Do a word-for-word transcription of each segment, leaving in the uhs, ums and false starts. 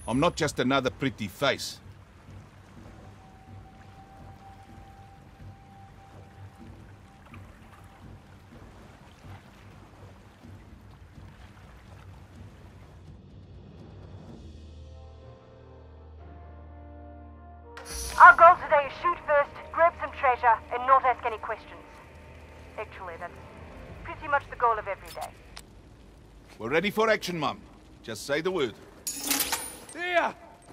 I'm not just another pretty face. Our goal today is shoot first, grab some treasure, and not ask any questions. Actually, that's pretty much the goal of every day. We're ready for action, Mum. Just say the word. Here!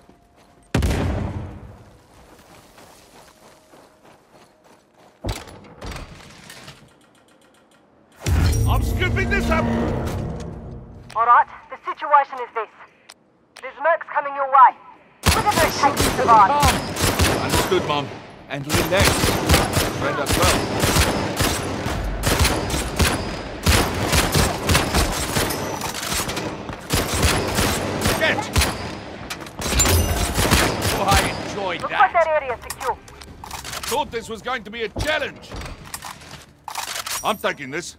I'm scooping this up! Alright, the situation is this. There's mercs coming your way. Whatever it takes to survive. Understood, Mum. And relax. Friend us well. Get! Oh, I enjoyed Looks that. like that area's secure. I thought this was going to be a challenge. I'm taking this.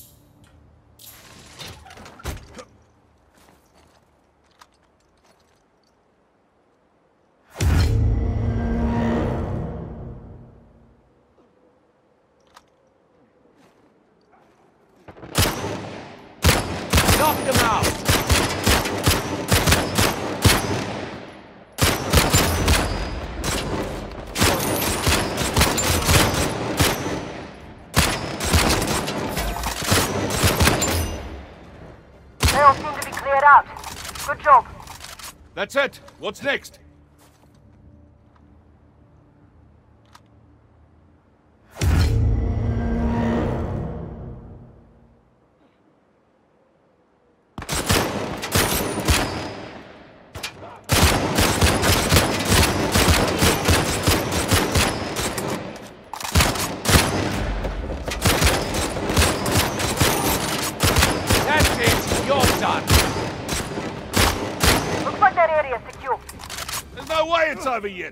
Knock them out! They all seem to be cleared out. Good job. That's it. What's next? That's it! You're done! Looks like that area's secure. There's no way it's over yet.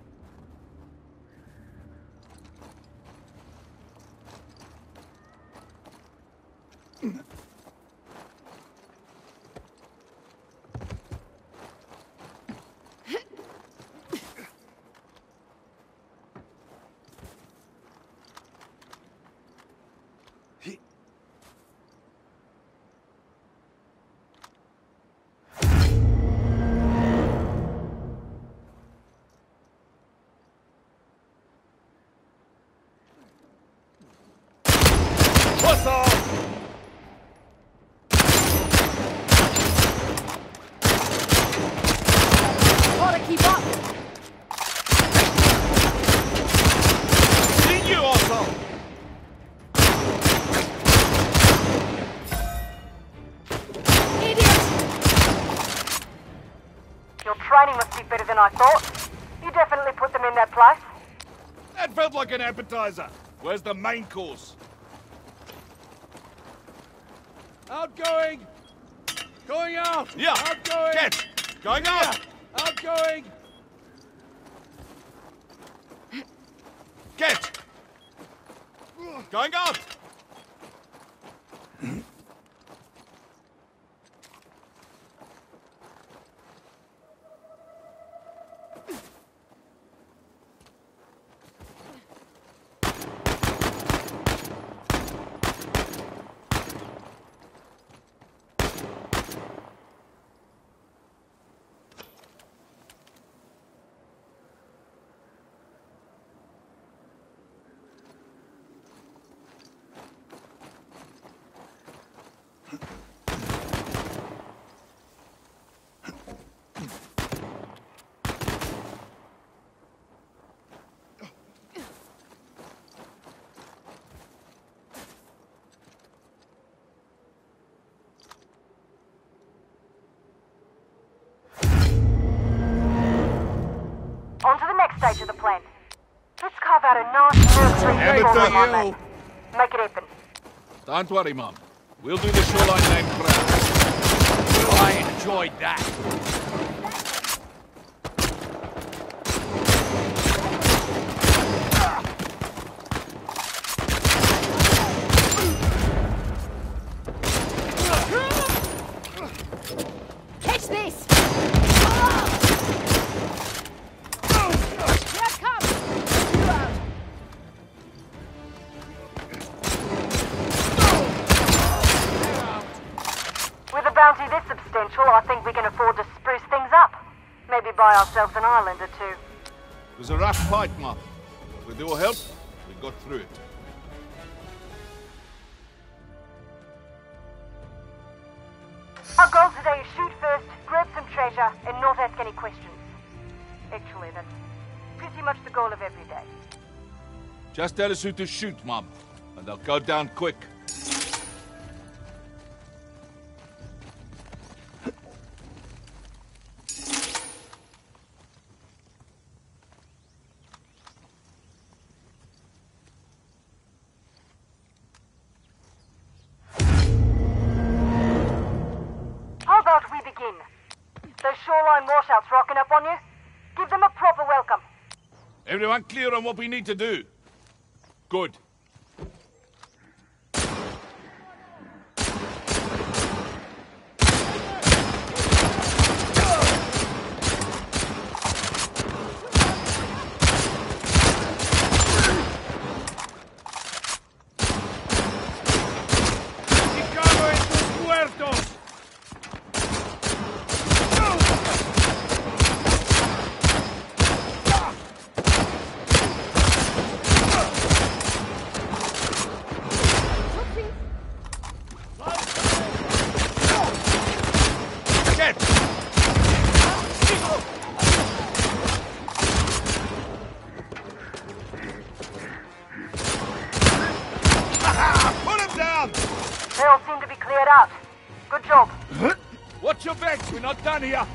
What's up? Gotta keep up. See you, asshole! Your training must be better than I thought. You definitely put them in their place. That felt like an appetizer. Where's the main course? Outgoing! Going out! Yeah! Outgoing! Get! Going out! Outgoing! Get! Going out! On to the next stage of the plan. Let's carve out a nice nursery Amateur table on my you. map. Make it happen. Don't worry, Mum. We'll do the shoreline name proud. Oh, I enjoyed that. Catch this! bounty this substantial, I think we can afford to spruce things up. Maybe buy ourselves an island or two. It was a rough fight, Mom. With your help, we got through it. Our goal today is shoot first, grab some treasure, and not ask any questions. Actually, that's pretty much the goal of every day. Just tell us who to shoot, Mom, and they'll go down quick. How about we begin? Those shoreline washouts rocking up on you? Give them a proper welcome. Everyone clear on what we need to do? Good. They all seem to be cleared out. Good job. Watch your backs, we're not done here.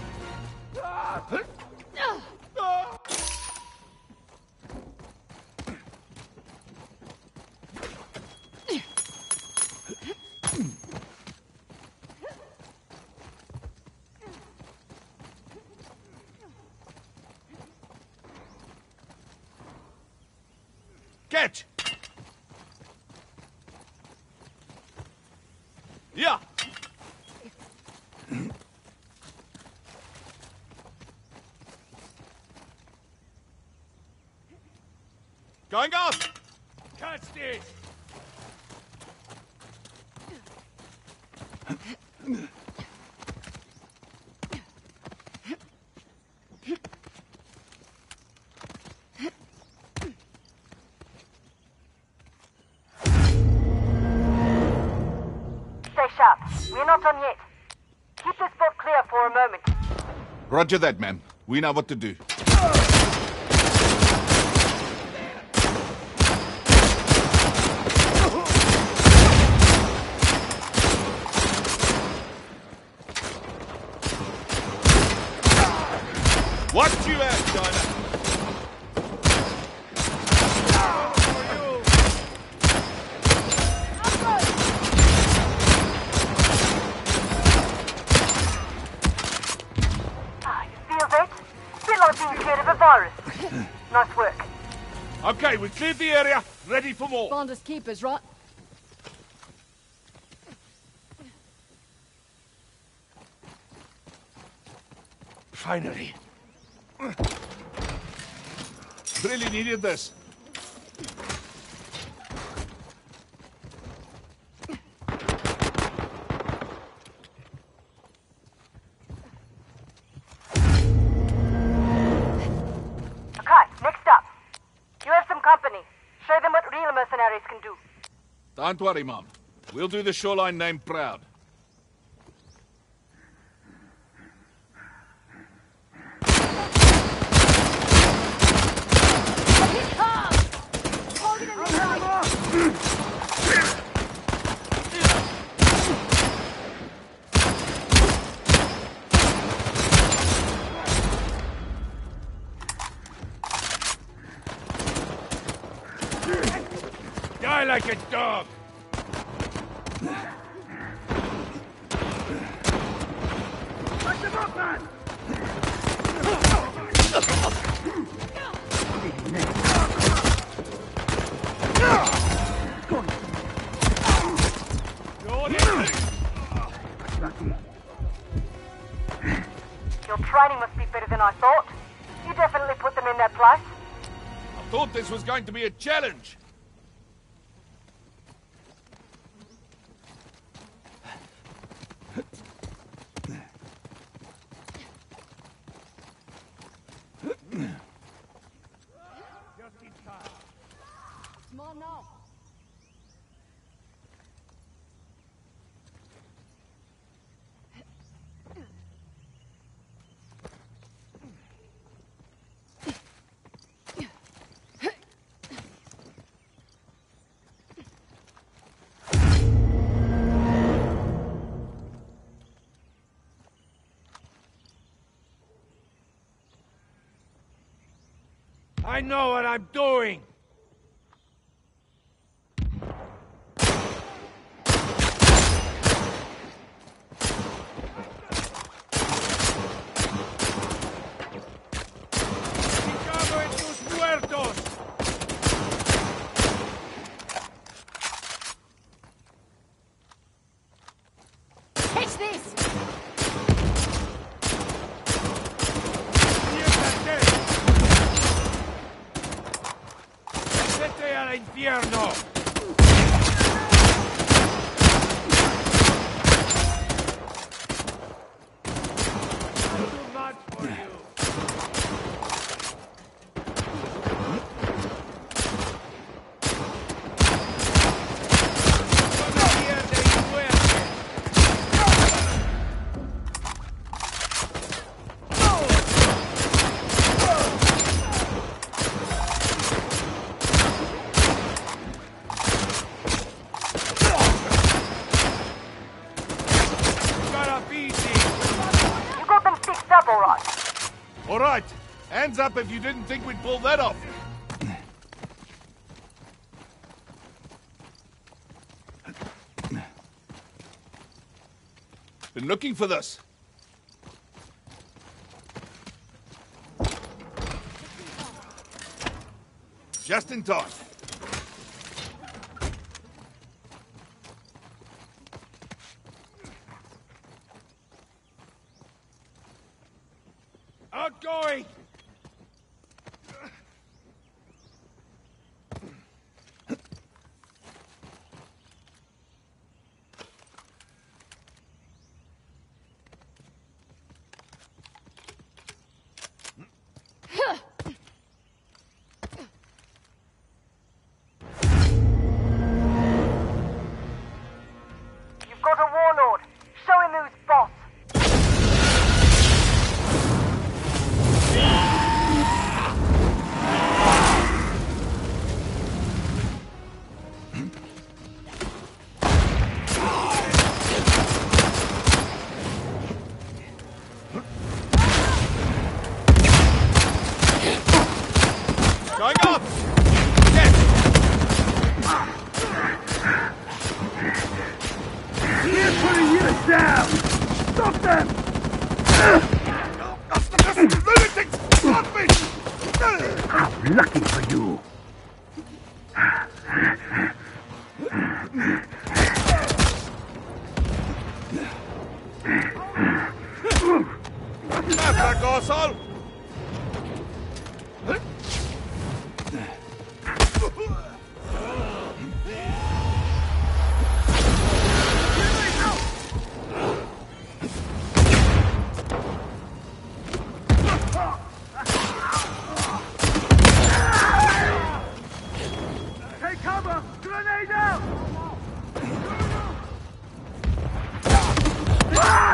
Catch! Yeah! Going up! Catch this! Stay sharp. We're not done yet. Keep the spot clear for a moment. Roger that, ma'am. We know what to do. Watch you out, China! Ah, you feel that? Bit like being scared of a virus. Nice work. Okay, we cleared the area. Ready for more. Finders keepers, right? Finally. Really needed this. Okay, next up. You have some company. Show them what real mercenaries can do. Don't worry, Mom. We'll do the shoreline name proud. Die like a dog! Touch them up, man! Your training must be better than I thought. You definitely put them in their place. I thought this was going to be a challenge. I know what I'm doing! Catch this! Vete al infierno! Too much for you. All right. Hands up if you didn't think we'd pull that off. Been looking for this. Just in time. Outgoing! You've got a warlord. Show him who's boss. Going up! Yes! We're putting you down! Stop them! Lunatics! Stop me! How lucky for you! After Gossal! Take cover! Grenade out! Ah!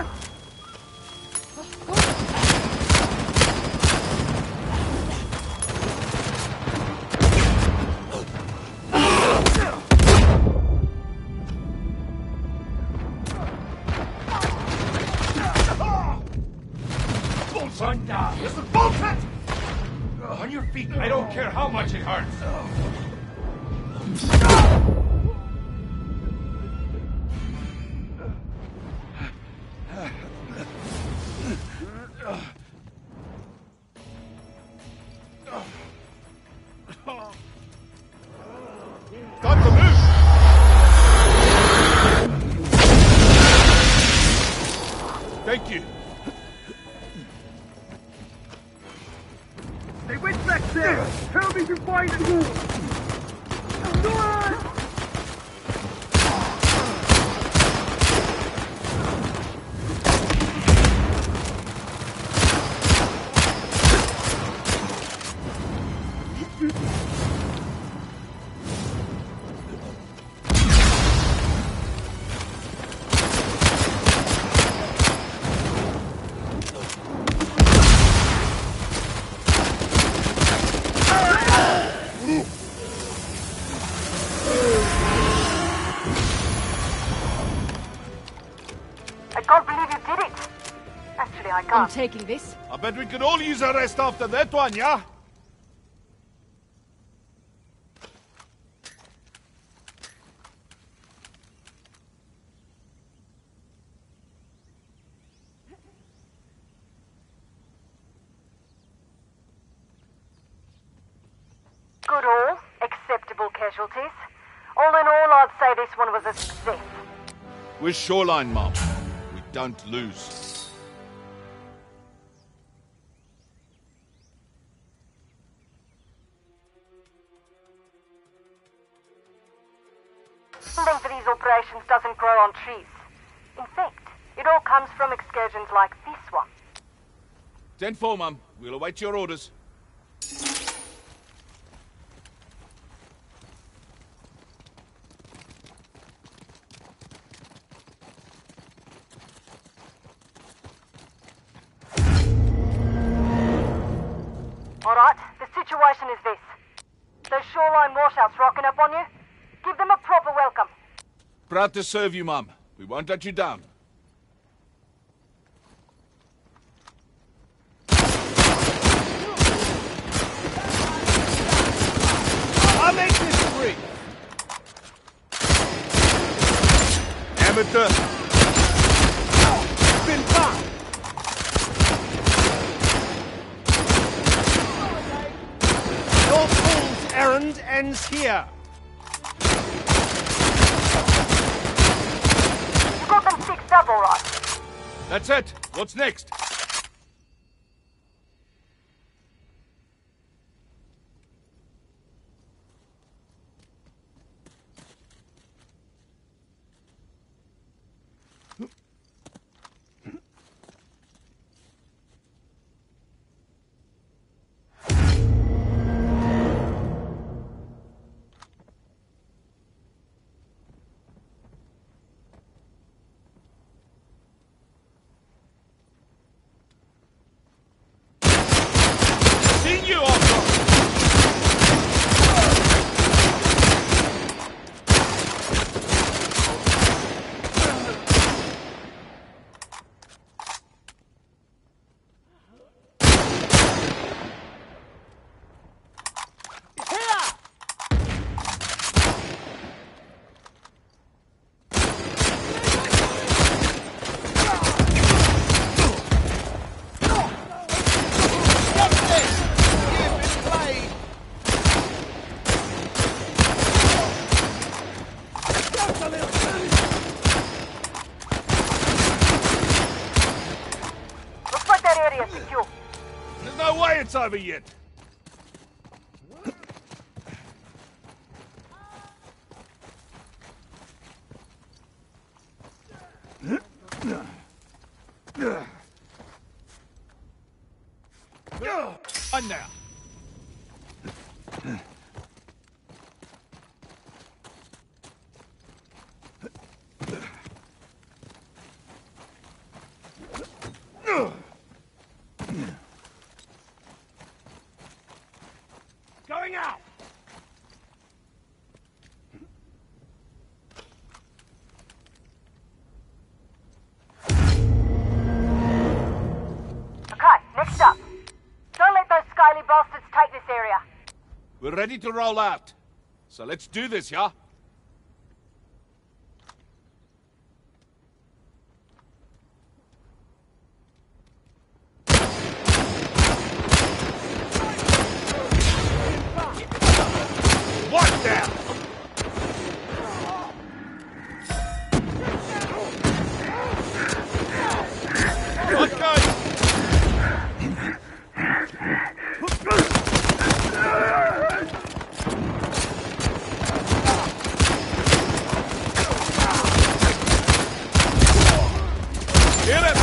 Bullshit! This is bullshit! On your feet! I don't care how much it hurts! Time to move! Thank you. They went back there! Tell me to find you! Go on! I can't believe you did it. Actually, I I'm can't. taking this. I bet we could all use a rest after that one, yeah? good haul, acceptable casualties. All in all, I'd say this one was a success. We're Shoreline, Mom. We don't lose. Funding for these operations doesn't grow on trees. In fact, it all comes from excursions like this one. ten four, Mum. We'll await your orders. Alright, the situation is this. Those shoreline washouts rocking up on you? Give them a proper welcome. Proud to serve you, Mum. We won't let you down. I'll make this free. Amateur. It's been fun. Your fool's errand ends here. You got them fixed up alright? That's it. What's next? Seen you, Otto! Looks like that area's secure. There's no way it's over yet. On now. Going out. Okay, next up. Don't let those skyly bastards take this area. We're ready to roll out. So let's do this, yeah? What now? Okay. Hit it!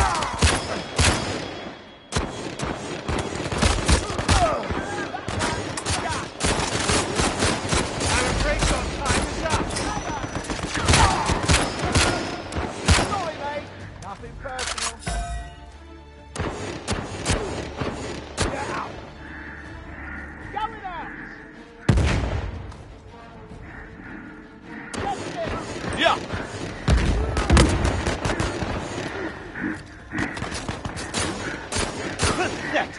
I'm afraid your time is up. Sorry, mate. Nothing personal. Get out. Going out. Justice. Yeah. Pathetic.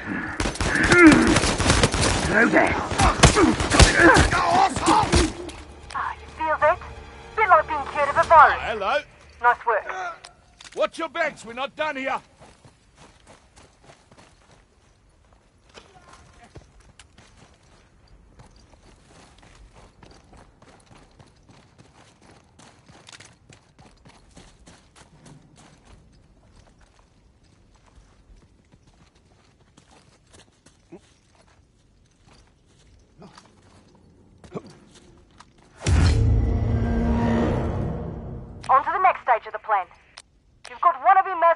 Ah, you feel that? Bit like being cured of a virus. Hello. Nice work. Watch your backs. We're not done here.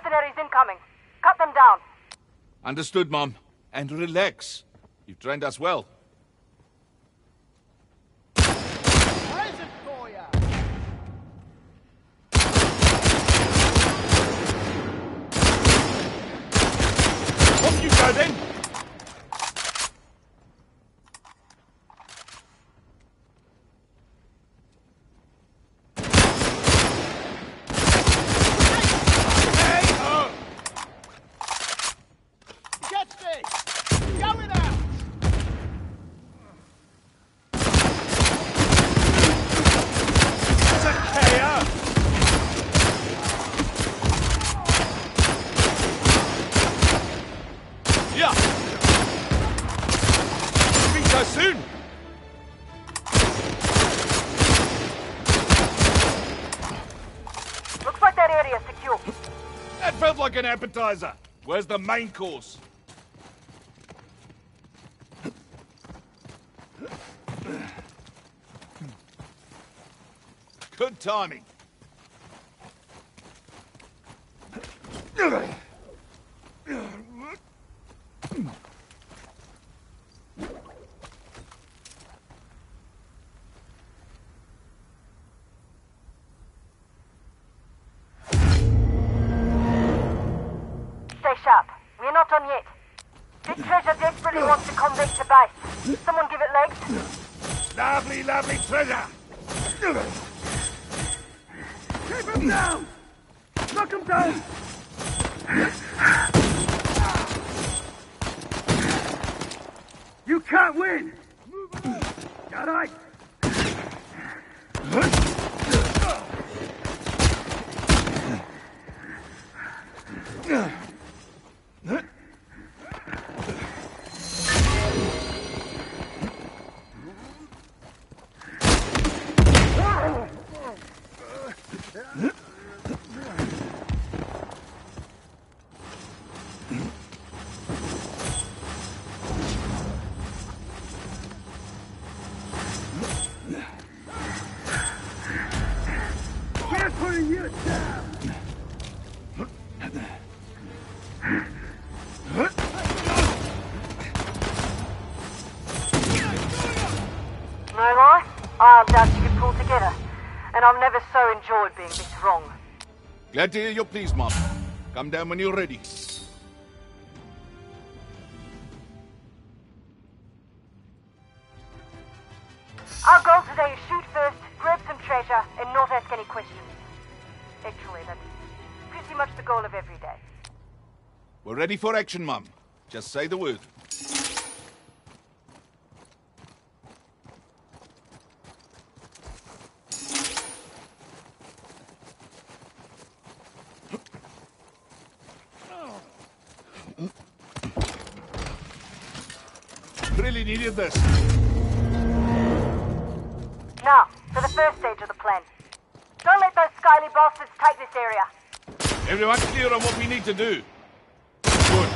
Mercenaries incoming. Cut them down. Understood, Mom. And relax. You've trained us well. Present for ya! Off you go, then! Catch this! Going out! It's a K O! Yeah! Be so soon! Looks like that area's secure. That felt like an appetizer. Where's the main course? Good timing. Stay sharp. We're not done yet. This treasure desperately wants to convict the base. Someone give it legs. Lovely, lovely treasure! Keep him down! Knock him down! You can't win! Got it? We're putting you down! No lie, I'll doubt you can pull together. And I've never so enjoyed being this wrong. Glad to hear you're pleased, Mom. Come down when you're ready. Our goal today is shoot first, grab some treasure, and not ask any questions. Actually, that's pretty much the goal of every day. We're ready for action, Mom. Just say the word. Really needed this. Now, for the first stage of the plan. Don't let those skyly bastards take this area. Everyone clear on what we need to do? Good.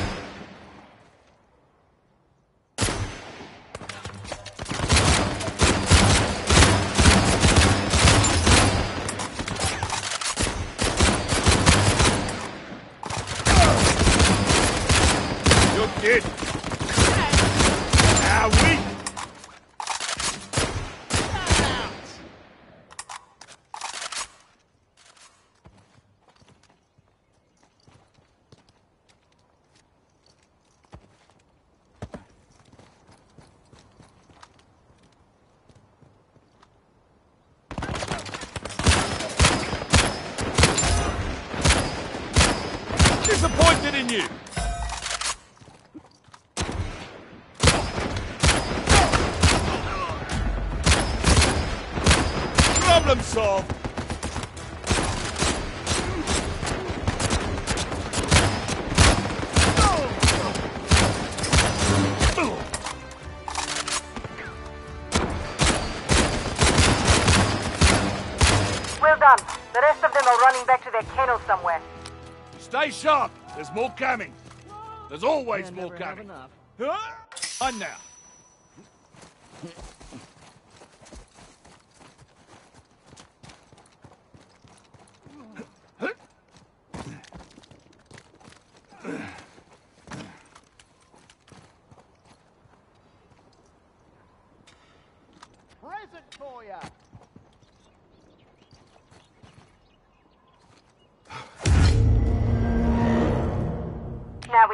You're dead. Now we. Disappointed in you. Problem solved. Well done. The rest of them are running back to their kennel somewhere. Stay sharp. There's more coming. There's always Can more never have coming. enough. Huh? On now.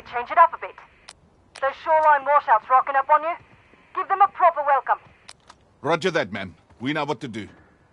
change it up a bit. Those shoreline washouts rocking up on you? Give them a proper welcome. Roger that, ma'am. We know what to do.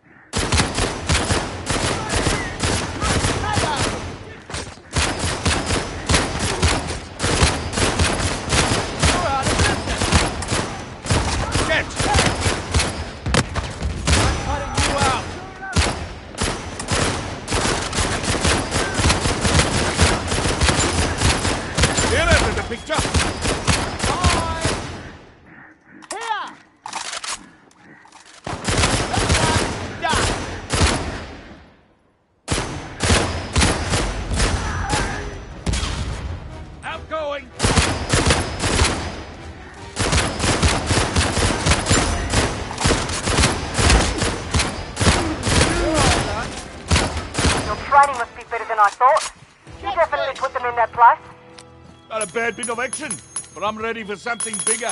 Training must be better than I thought. You definitely put them in their place. Not a bad bit of action, but I'm ready for something bigger.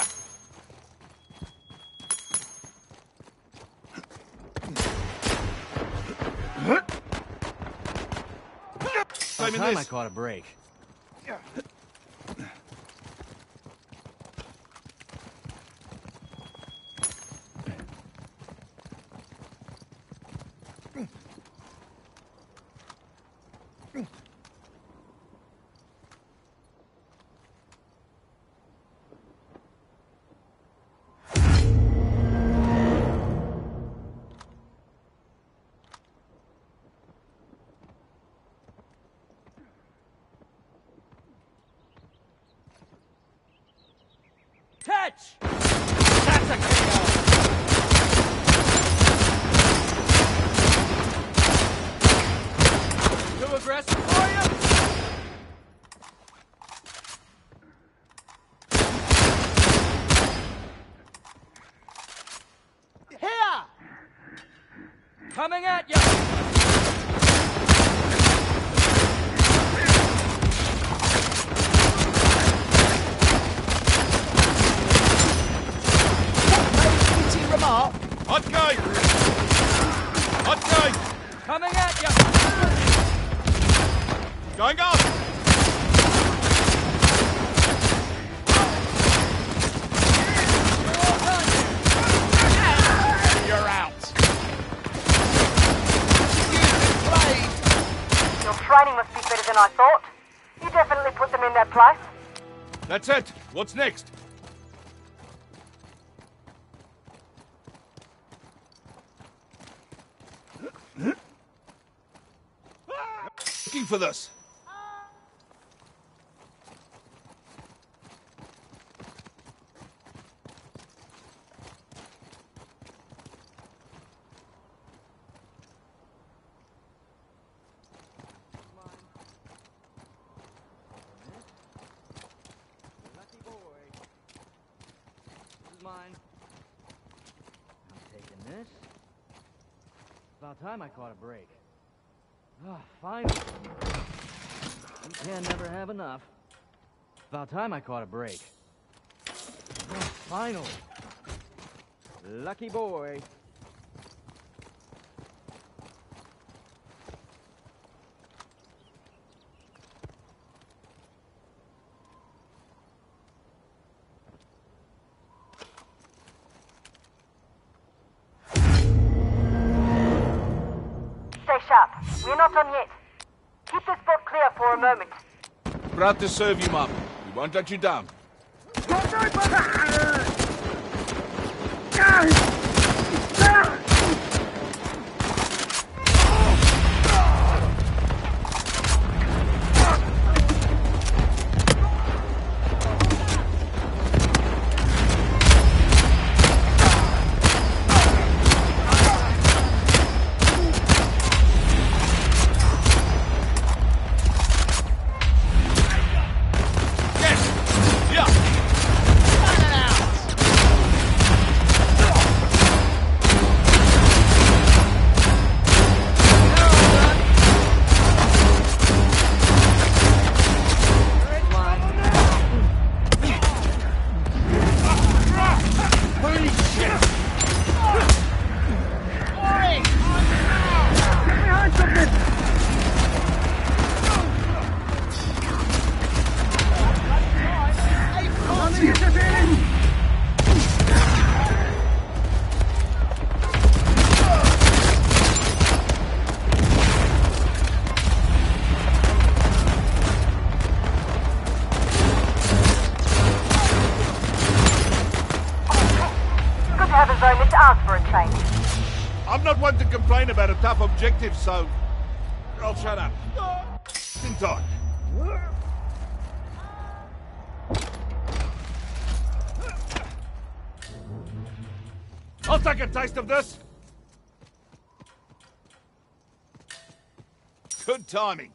By the time I caught a break. Catch! That's a K O! Too aggressive for you? Here! Coming at you! Hot guy! Hot guy! Coming at you! Going up! You're out! Your training must be better than I thought. You definitely put them in their place. That's it. What's next? Looking for this. Lucky boy. This is mine. I'm taking this. About time I caught a break. Ah, finally. You can never have enough. About time I caught a break. Ah, finally. Lucky boy. Stay sharp. We're not done yet. Keep this spot clear for a moment. Proud to serve you, Mum. We won't let you down. ask for a change. I'm not one to complain about a tough objective, so I'll shut up. In time. I'll take a taste of this. Good timing.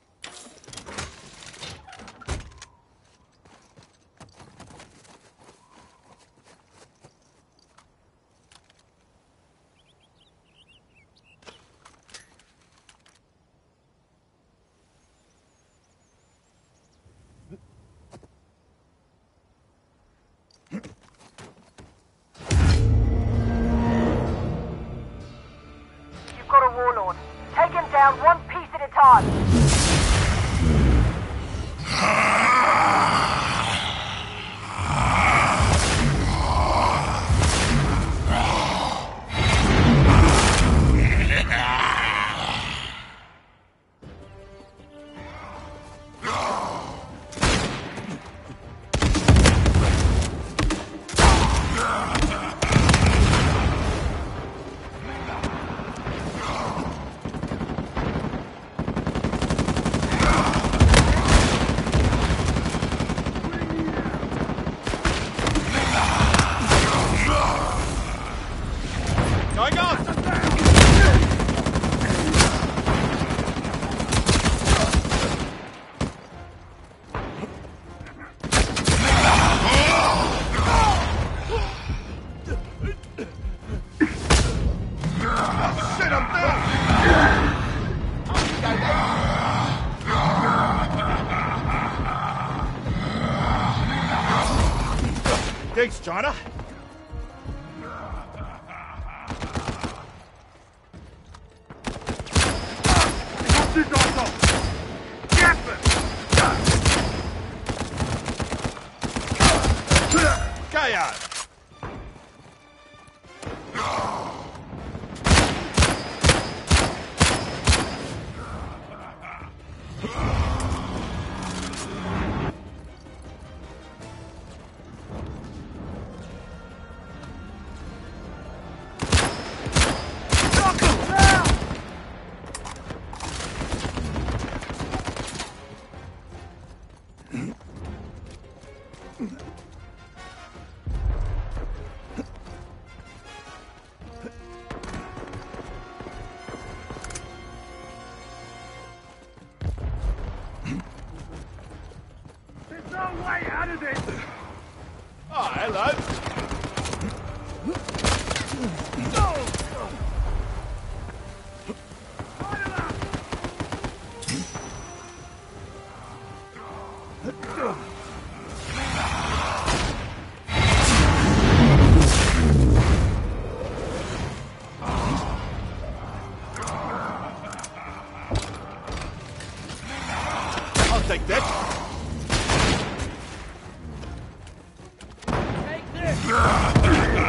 You've got a warlord. Take him down one piece at a time. Going on! Shit, I'm down! Thanks, China. K O. There's no way out of this! Oh, hello. I'll take that. Take this!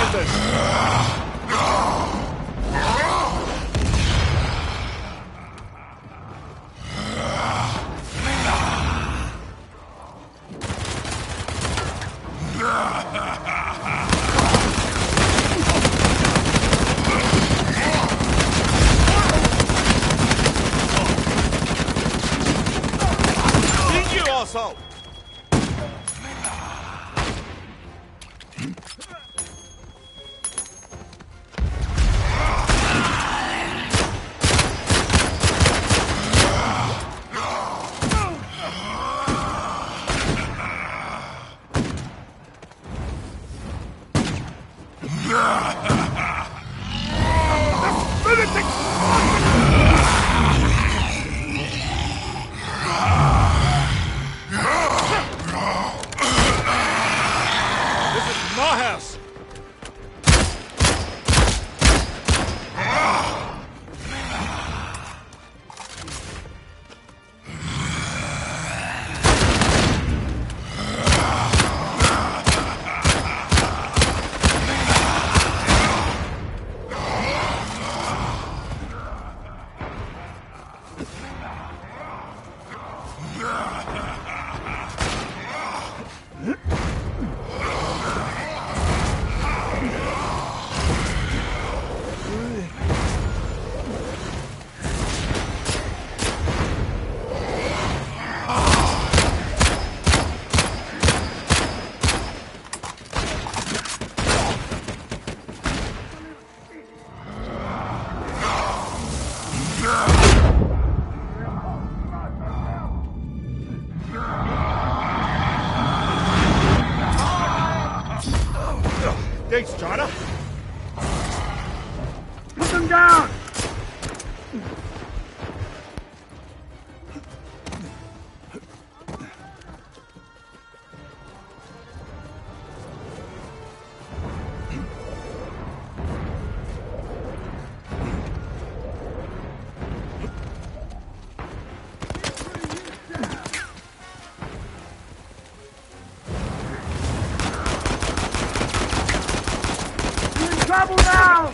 shoulders. Eat you, asshole! Thanks, China. Put them down! Trouble now!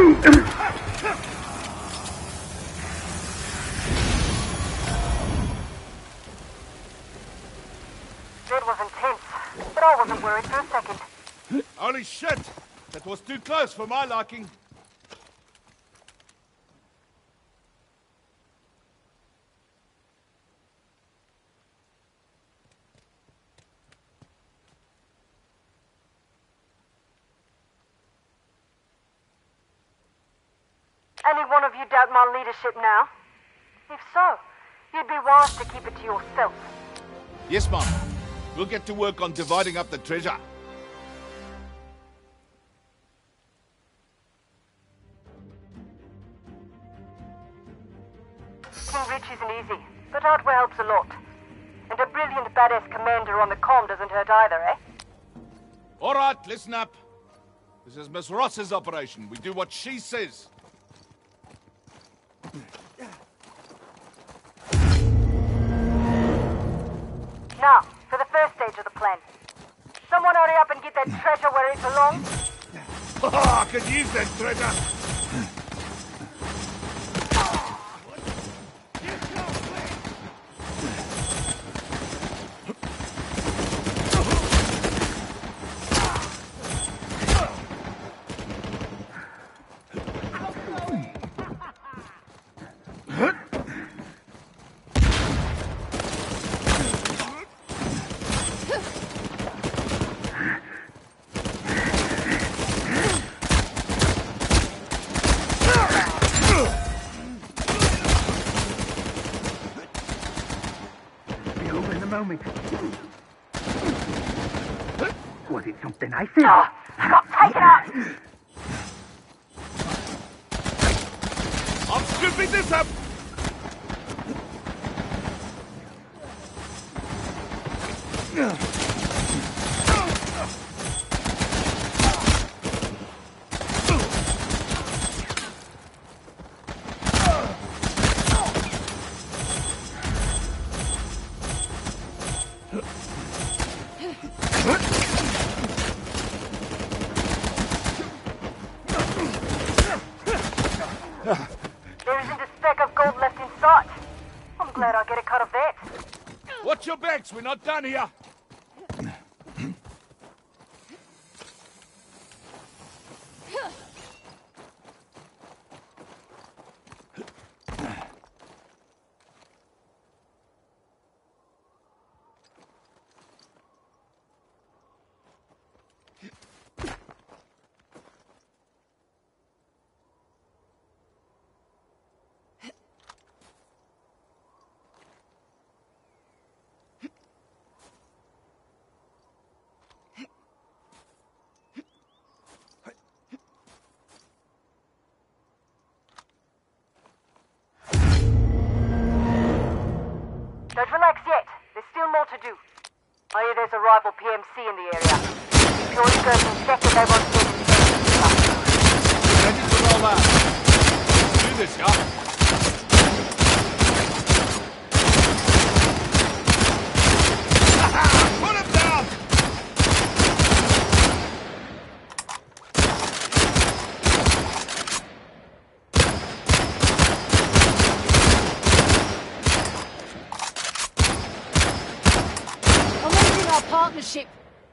It was intense, but I wasn't worried for a second. Holy shit! That was too close for my liking. Any one of you doubt my leadership now? If so, you'd be wise to keep it to yourself. Yes, Mom. We'll get to work on dividing up the treasure. King Rich isn't easy, but hardware helps a lot. And a brilliant badass commander on the comm doesn't hurt either, eh? All right, listen up. This is Miss Ross's operation. We do what she says. Now, for the first stage of the plan. Someone hurry up and get that treasure where it belongs. Oh, I could use that treasure. Moment. Was it something I said? Oh, Scott, take it out! I'm scooping this up! relax, we're not done here. Don't relax yet. There's still more to do. I hear there's a rival P M C in the area. If you're going to check that they want to get Ready to roll out. Let's do this, y'all. Put him down! partnership.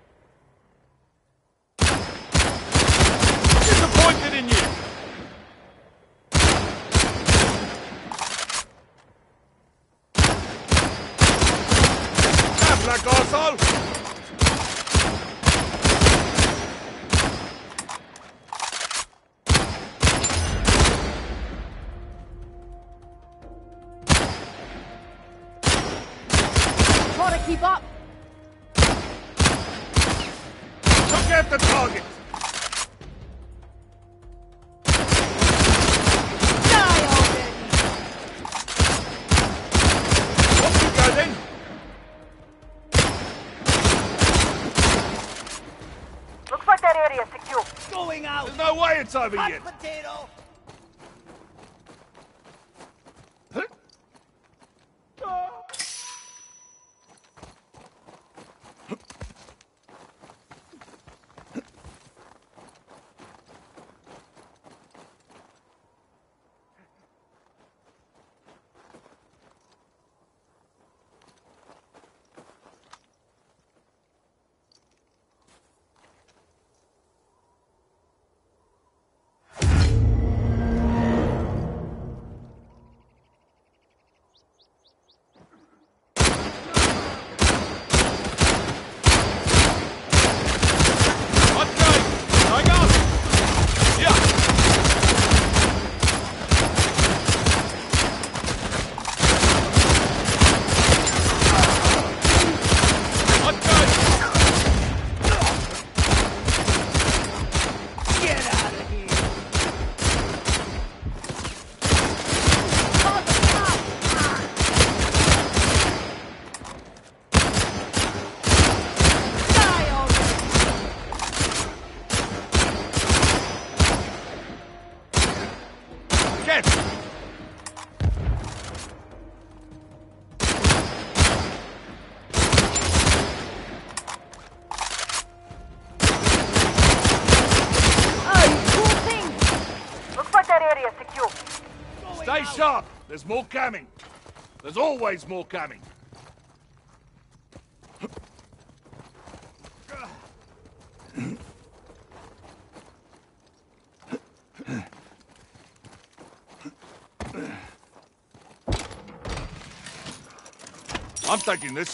Disappointed in you. That black arsehole. Try to keep up. Look at the target. Die already. Off you go then. Looks like that area's secure. Going out! There's no way it's over Hot yet. potato! Huh? Stay sharp. There's more coming. There's always more coming. I'm taking this.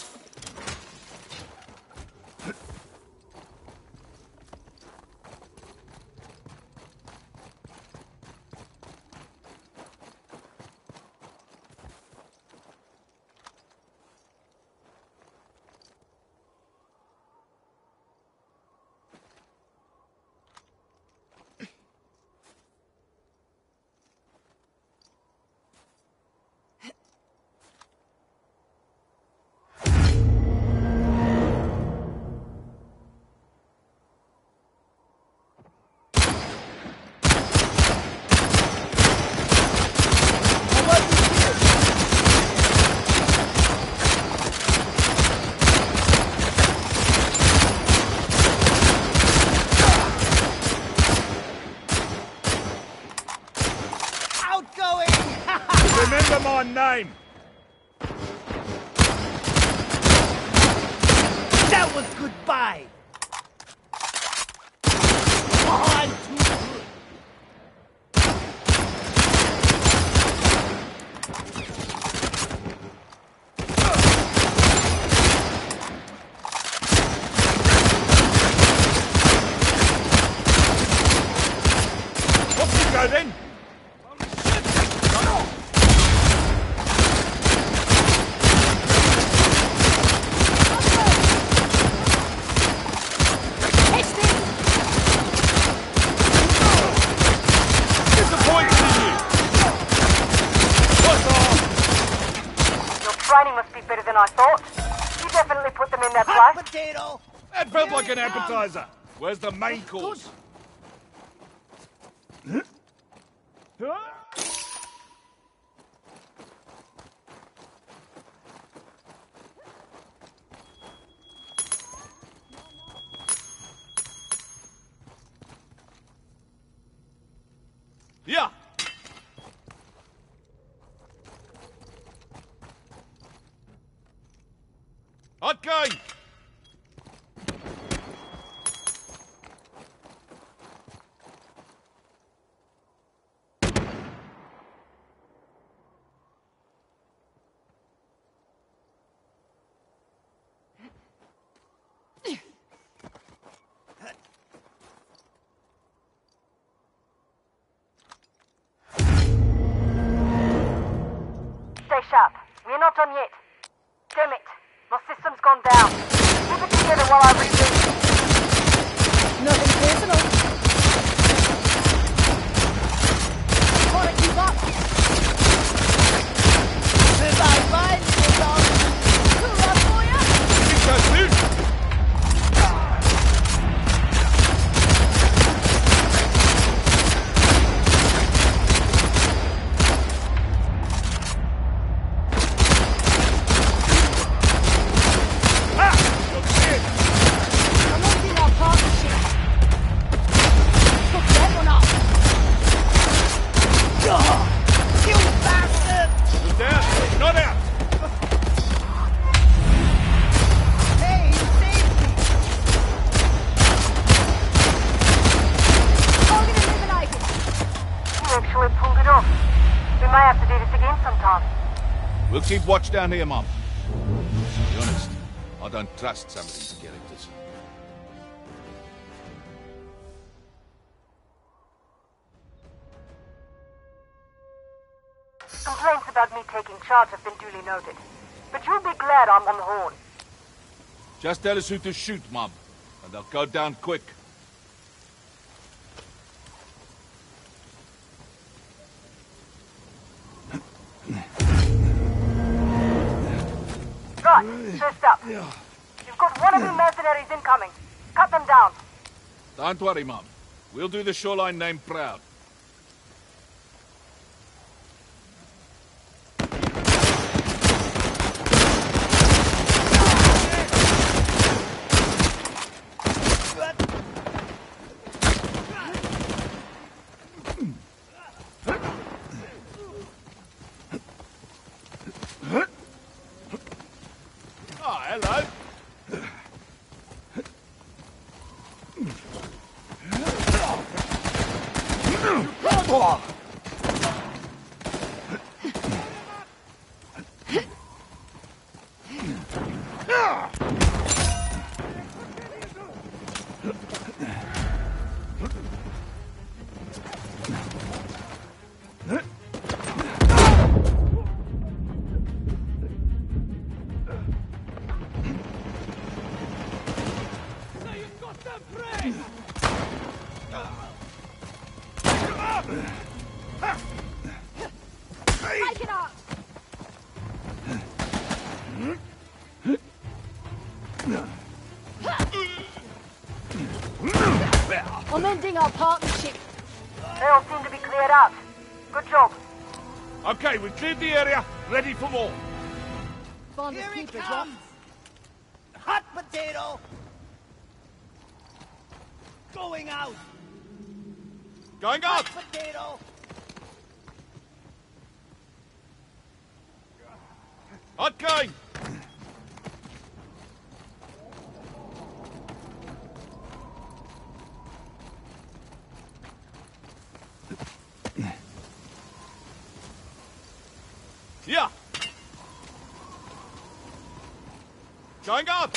Remember my name. That was goodbye! Oh, I'm too good. Off you go then! Training must be better than I thought. You definitely put them in that Hot place. potato! That felt Here like an it comes. appetizer. Where's the main course? Yeah. Okay. Stay sharp. We're not done yet. Damn it. My system's gone down. Keep it together while I reboot. Nothing personal. Gotta keep up. Bye bye, little dog. Hoorah for ya! Think so, dude? I'm looking our partnership. Hook that one up. Gah! You bastard! You're down. Not out. Hey, you saved me. Target eliminated. You actually pulled it off. We may have to do this again sometime. We'll keep watch down here, Mum. To be honest, I don't trust some of these characters. Complaints about me taking charge have been duly noted. But you'll be glad I'm on the horn. Just tell us who to shoot, Mum, and they'll go down quick. Right, first up. You've got one of your mercenaries incoming. Cut them down. Don't worry, Mum. We'll do the shoreline name proud. Oh, hello. Take it up. I'm ending our partnership. They all seem to be cleared out. Good job. Okay, we've cleared the area. Ready for more. Find the Here he keepers, comes! Hot potato! Going out! Going out. Hot potato! Okay. Going up!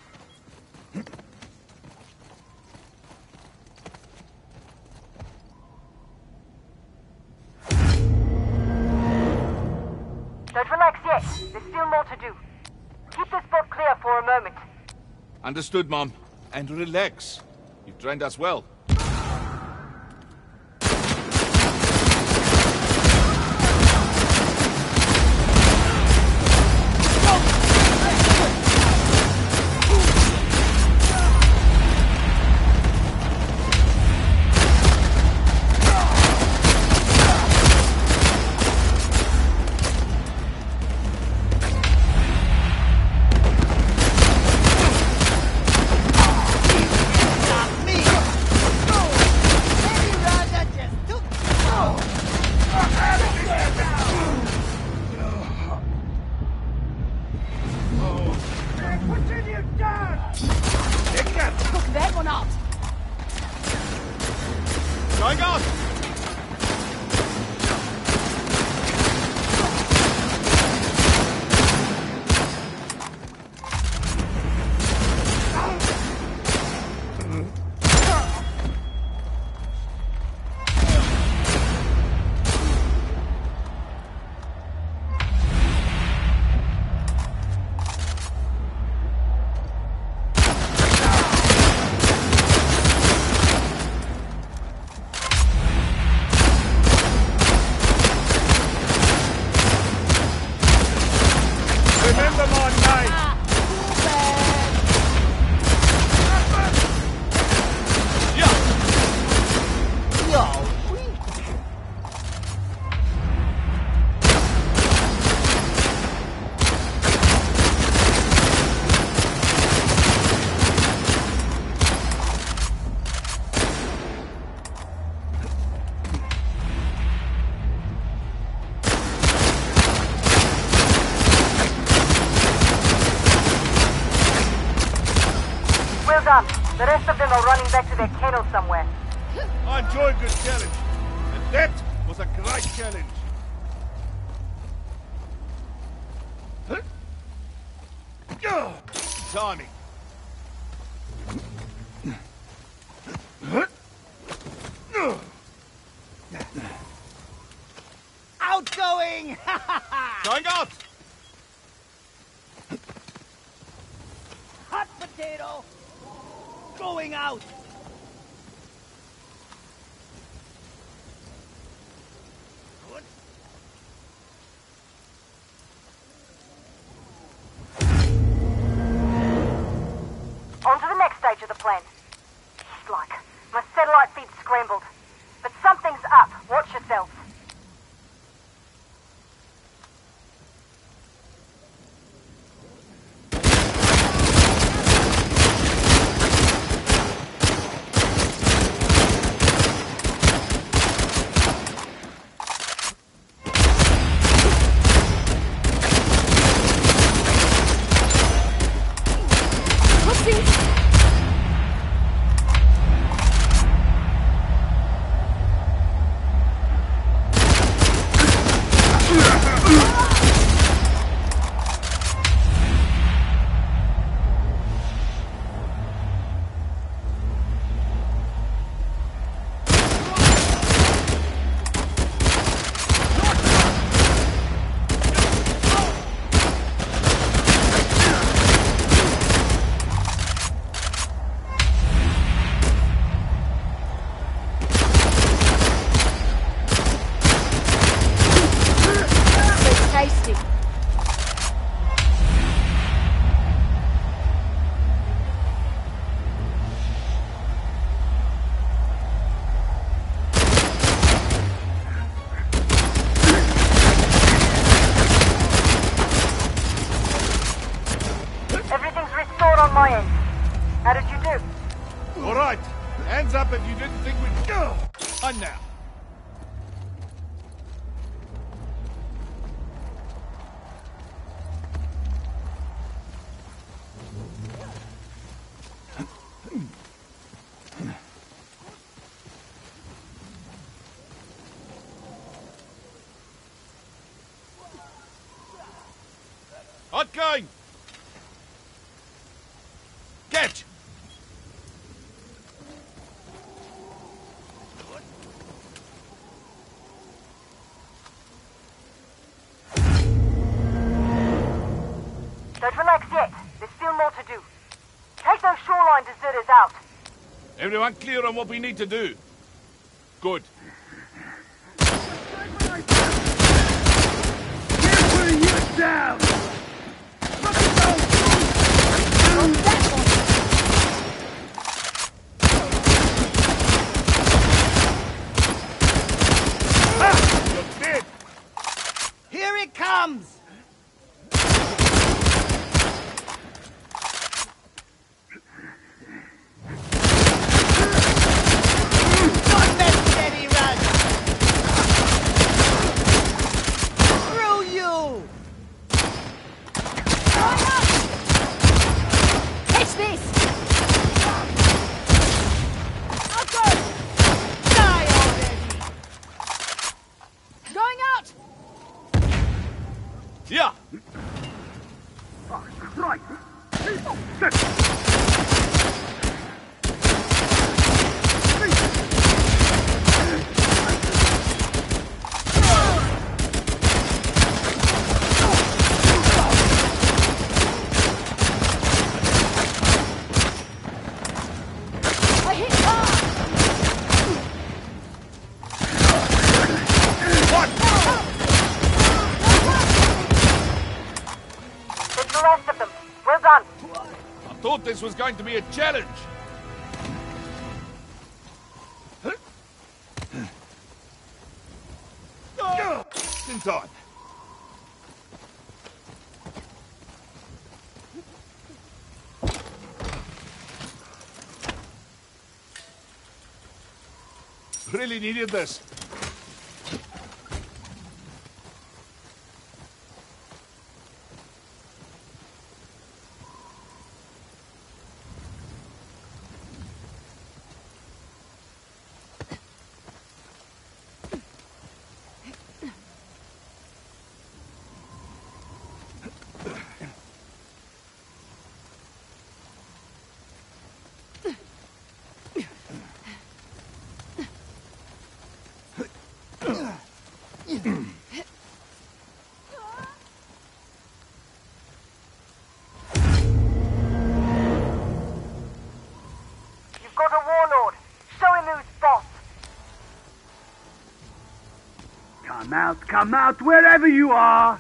Don't relax yet. There's still more to do. Keep this spot clear for a moment. Understood, Mom. And relax. You've trained us well. Took that one out. Going up! Remember my name! Yeah! Well done. The rest of them are running back to their kennel somewhere. I enjoy a good challenge. And that was a great challenge. Huh? Gah! Timing. Huh? Ugh. Outgoing! Going out! Hot potato! Going out! Good. On to the next stage of the plan. Like, my satellite feed's scrambled. But something's up. Watch yourselves. Tasty. Everything's restored on my end. How did you do? All right. Hands up if you didn't think we'd go. On now. Hot going! climax yet. There's still more to do. Take those shoreline deserters out. Everyone clear on what we need to do? Good. Putting you down! Fucking go! Ah! You're dead! Here it comes! Not that steady, Run! Screw you! Catch this! I'll go! Die already! Going out! Yeah! Oh, right! I hit hard! There's the rest of them. Well done. I thought this was going to be a challenge. In time. Really needed this. You've got a warlord. Show him who's boss. Come out, come out, wherever you are!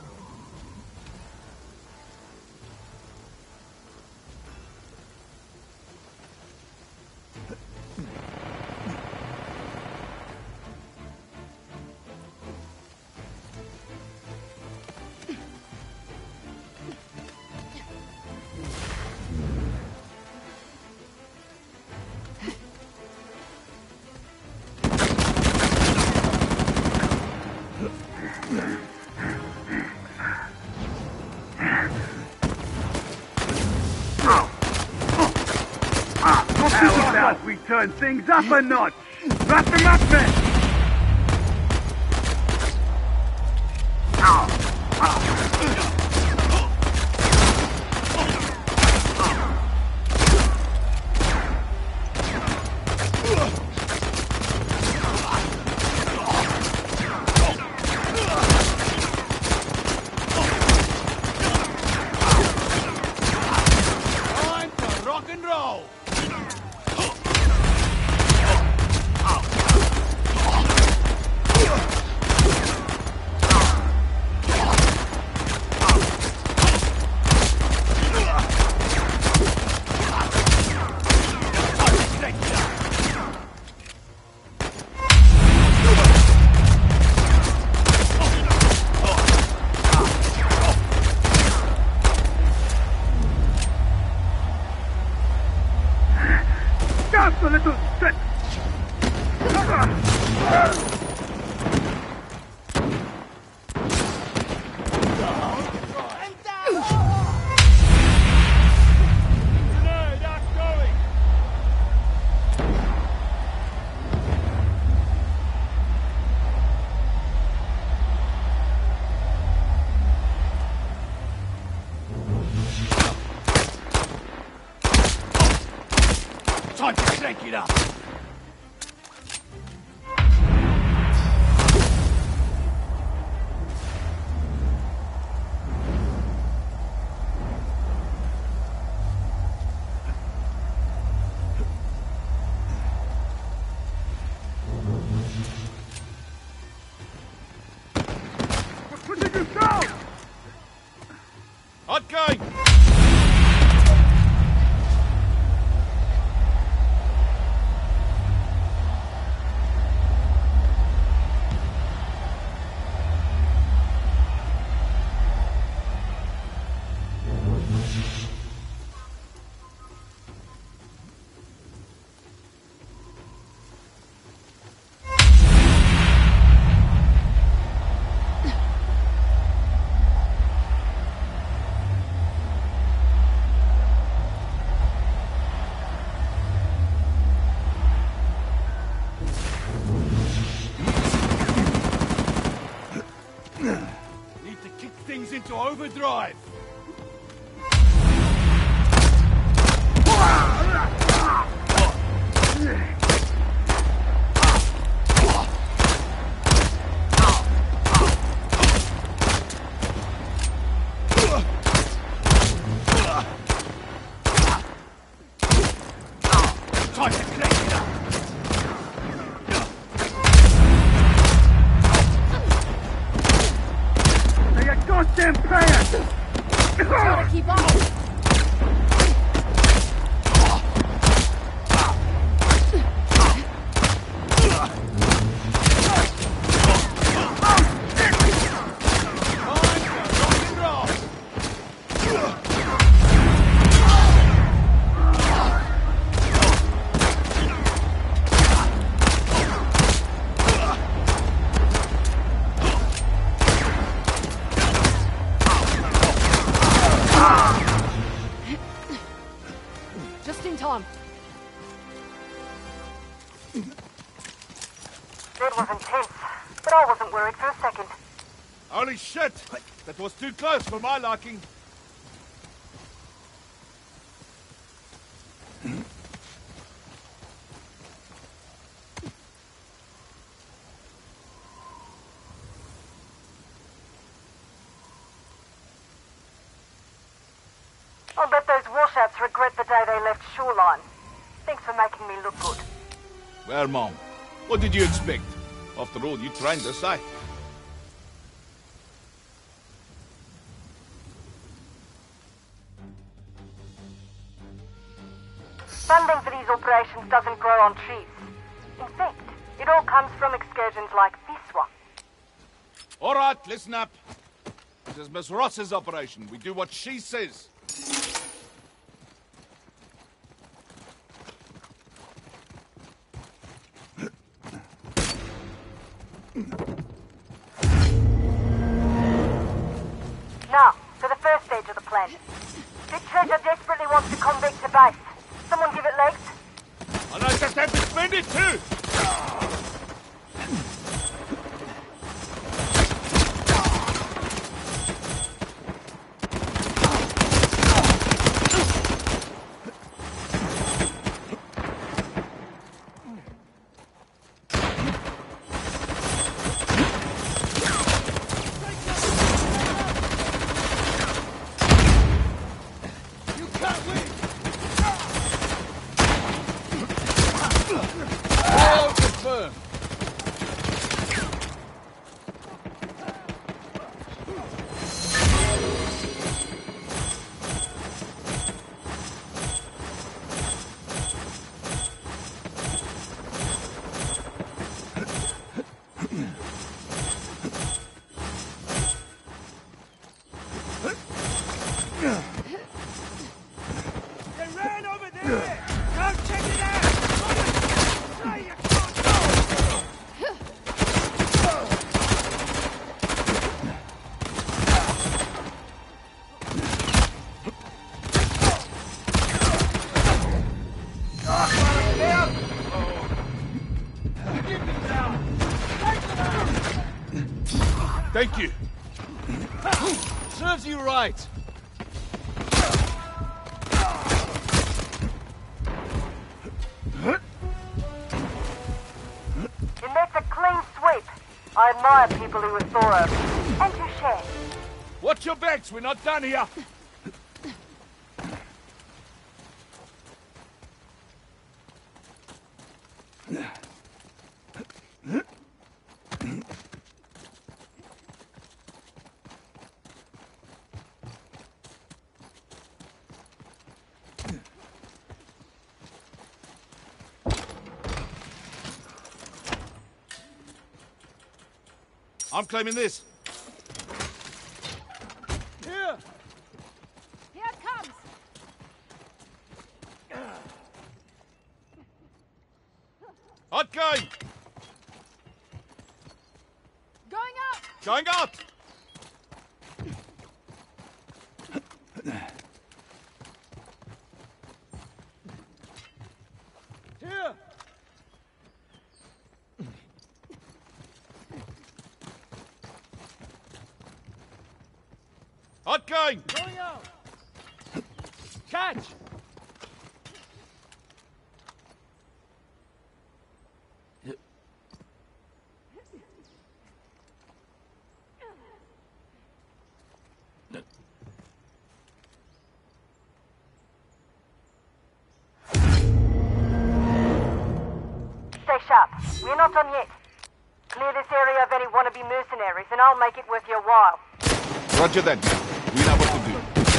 How about we turn things up a notch? Wrap them up then! Time to rock and roll! Just a little stretch! And down! Grenade outgoing! Time to crank it up! into overdrive. Time to connect it up. Now you goddamn player! Gotta keep up. Just in time. That was intense, but I wasn't worried for a second. Holy shit! That was too close for my liking. I'll bet those washouts regret the day they left Shoreline. Thanks for making me look good. Well, Mom, what did you expect? After all, you trained us, eh? Funding for these operations doesn't grow on trees. In fact, it all comes from excursions like this one. All right, listen up. This is Miss Ross's operation. We do what she says. Now, to the first stage of the plan. This treasure desperately wants to convict to base. Someone give it legs. And I just have to spend it too! You can't win! All confirmed. They ran over there! Come check it out! Say you can't go! Thank you. Serves you right. It makes a clean sweep. I admire people who are thorough. And who share. Watch your backs, we're not done here. I'm claiming this. Here! Here it comes. Hot going! Going up. Going out! Here! Hot going! Going out! Catch! Stay sharp. We're not done yet. Clear this area of any wannabe mercenaries, and I'll make it worth your while. Roger that. We know what to do.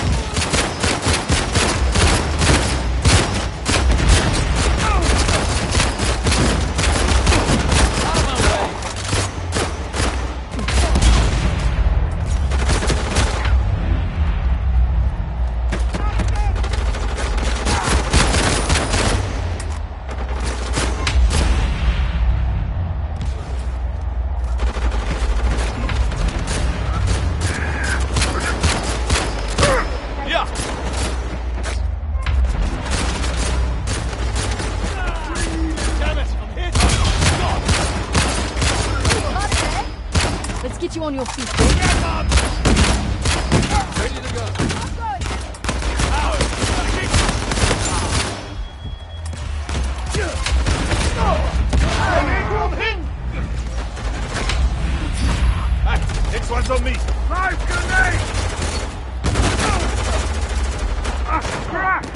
Get you on your feet. Ready to go. Hey, next one's on me. Live grenade! Ah, crap!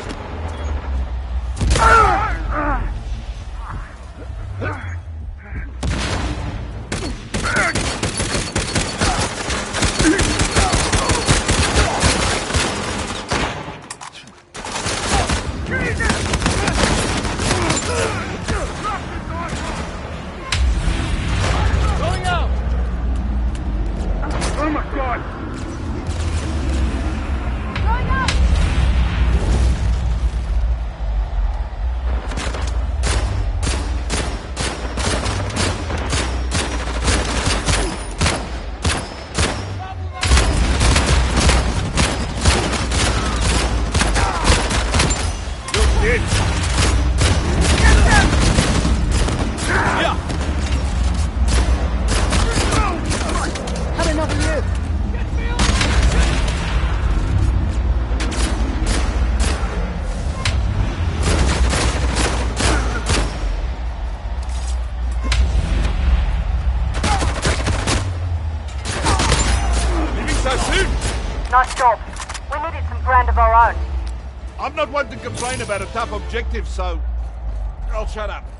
Nice job. We needed some brand of our own. I'm not one to complain about a tough objective, so I'll shut up.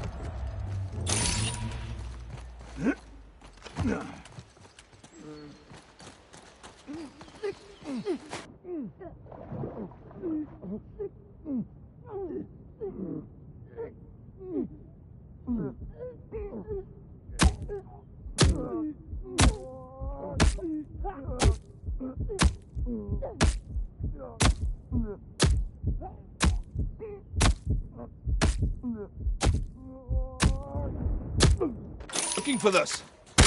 Looking for this.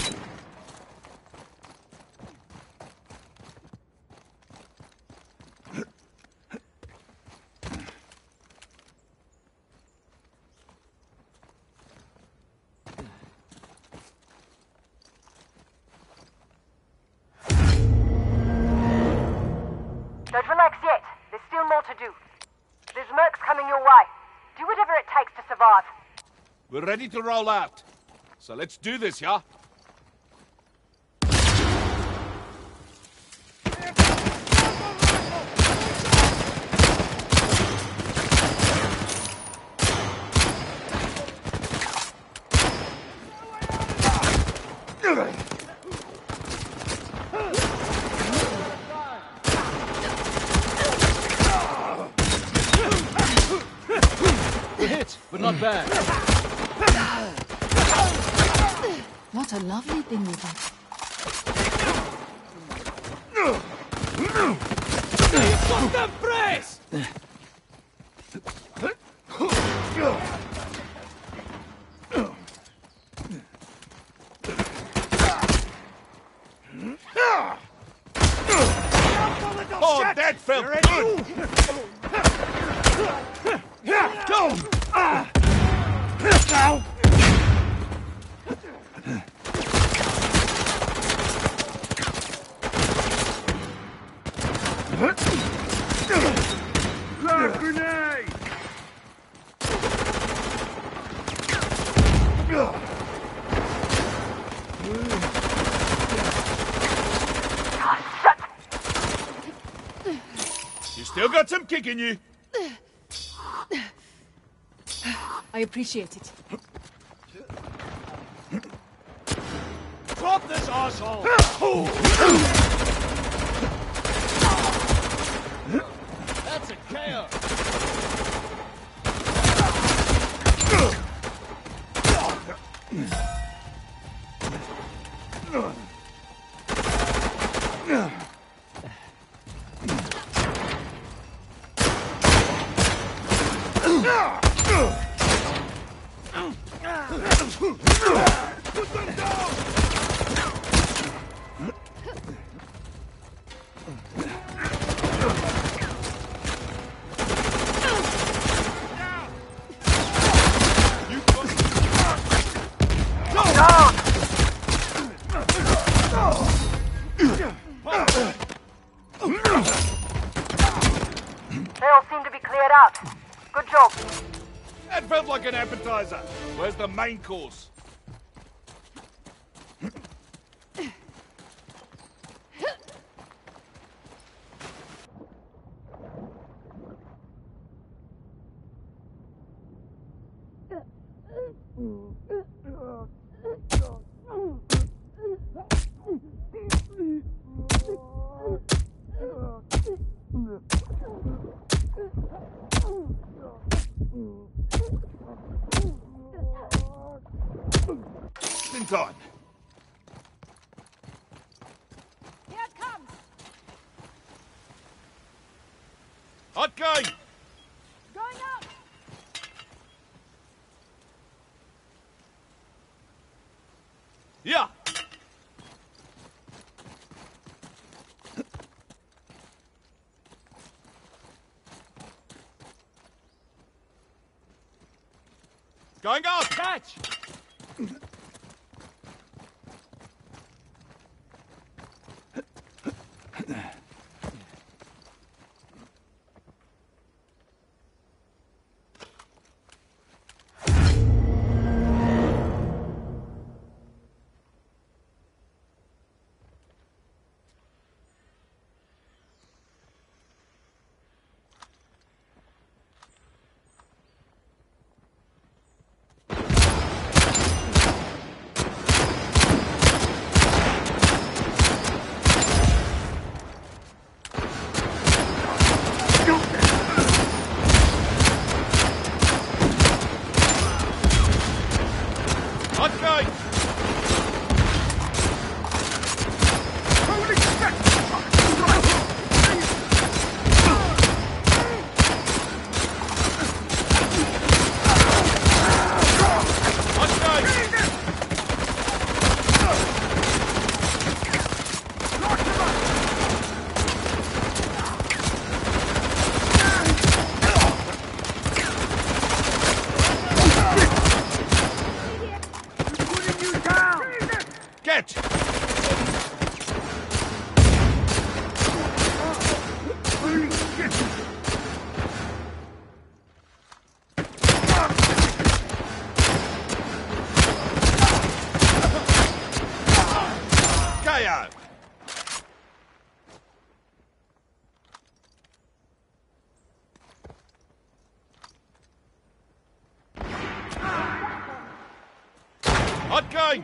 Don't relax yet. There's still more to do. There's mercs coming your way. Do whatever it takes to survive. We're ready to roll out. So let's do this, yeah? We're hit, but not bad. What a lovely thing you did. Put them press! Oh, that felt good! Go! Now! Still got some kick in you. I appreciate it. Drop this asshole! That's a K O! Put them down! They all seem to be cleared out. Good job. That felt like an appetizer. Where's the main course? In time. Here it comes! Hot game! Going up! Yeah! Going up! Catch! Hot game! Holy shit! Hot game! Putting you down! Catch! Holy shit! K O! Hot game!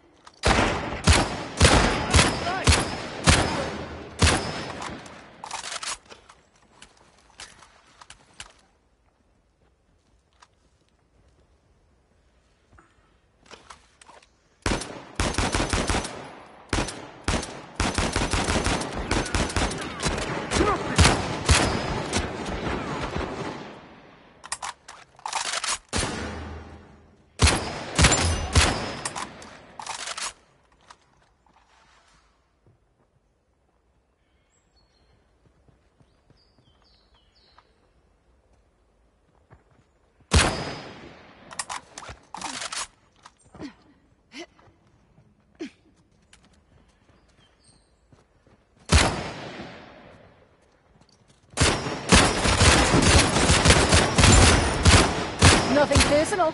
Nothing personal.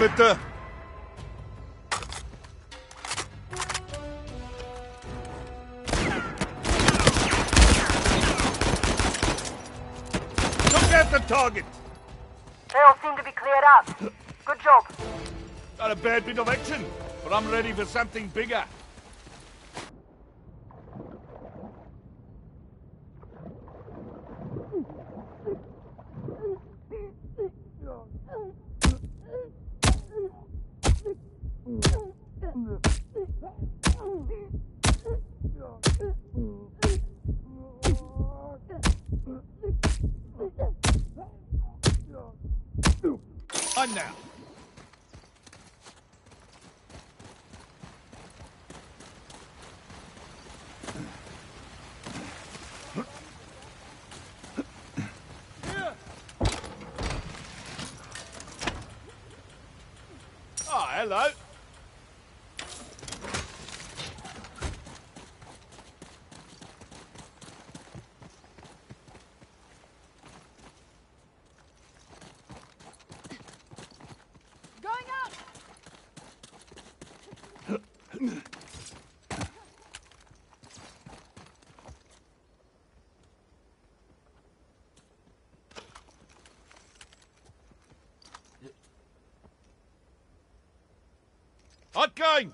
Amateur. Look at the target. They all seem to be cleared out. Good job. Not a bad bit of action, but I'm ready for something bigger. On now. Oh, hello. Going up! Hot going.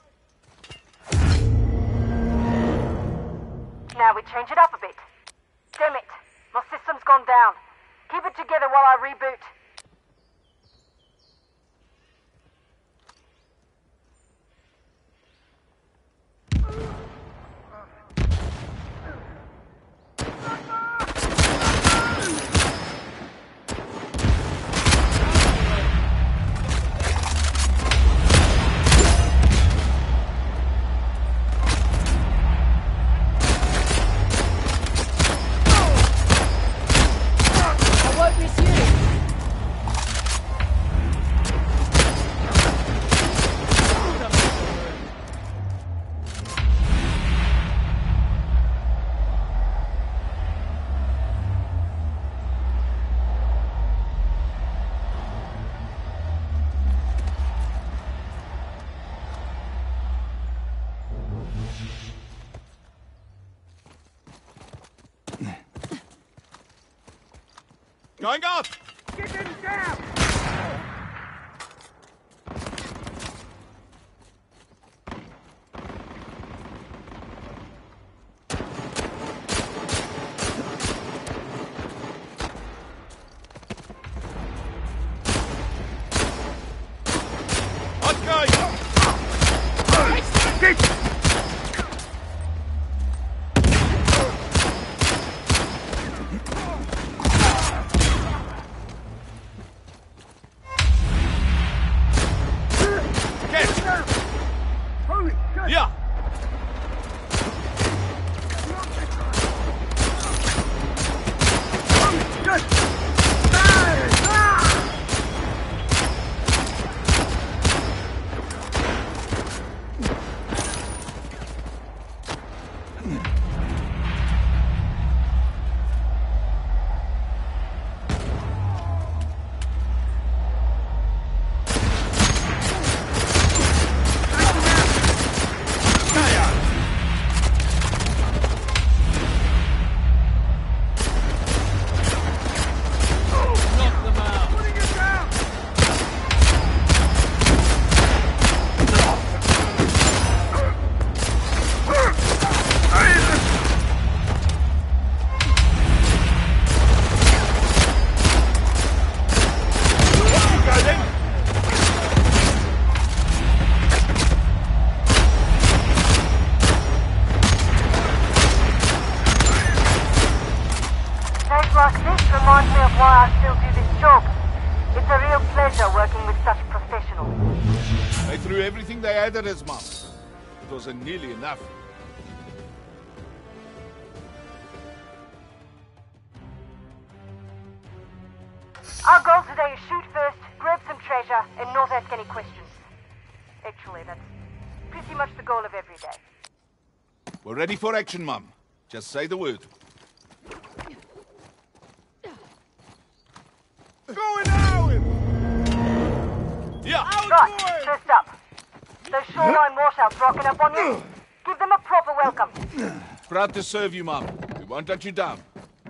Now we change it up a bit. Damn it. My system's gone down. Keep it together while I reboot. I won't miss you. Going up. Get them down! Hot going. Get! Catch. Holy shit! Yeah. Holy shit! Ah! Ah! Knock them out. Putting it down! Go then. Days like this remind me of why I still do this job. It's a real pleasure working with such professionals. They threw everything they had at us, Mum. It wasn't nearly enough. Our goal today is shoot first, grab some treasure, and not ask any questions. Actually, that's pretty much the goal of every day. We're ready for action, Mum. Just say the word. Going out! Yeah. Right, first up. Those shoreline washouts rocking up on you. Give them a proper welcome. Proud to serve you, Mum. We won't let you down.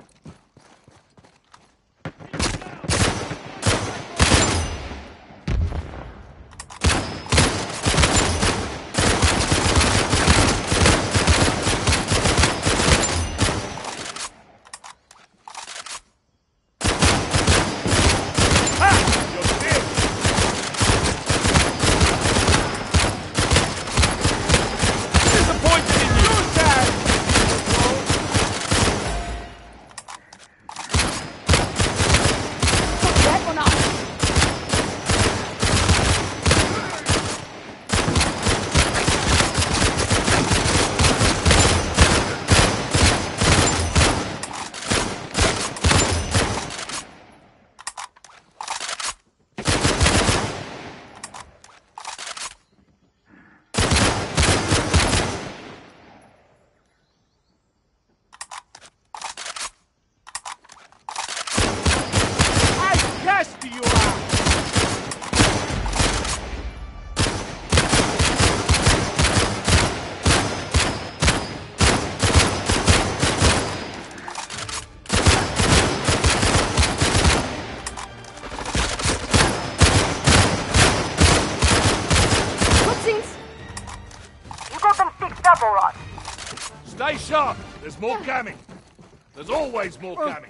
Stay sharp. There's more coming. There's always more coming.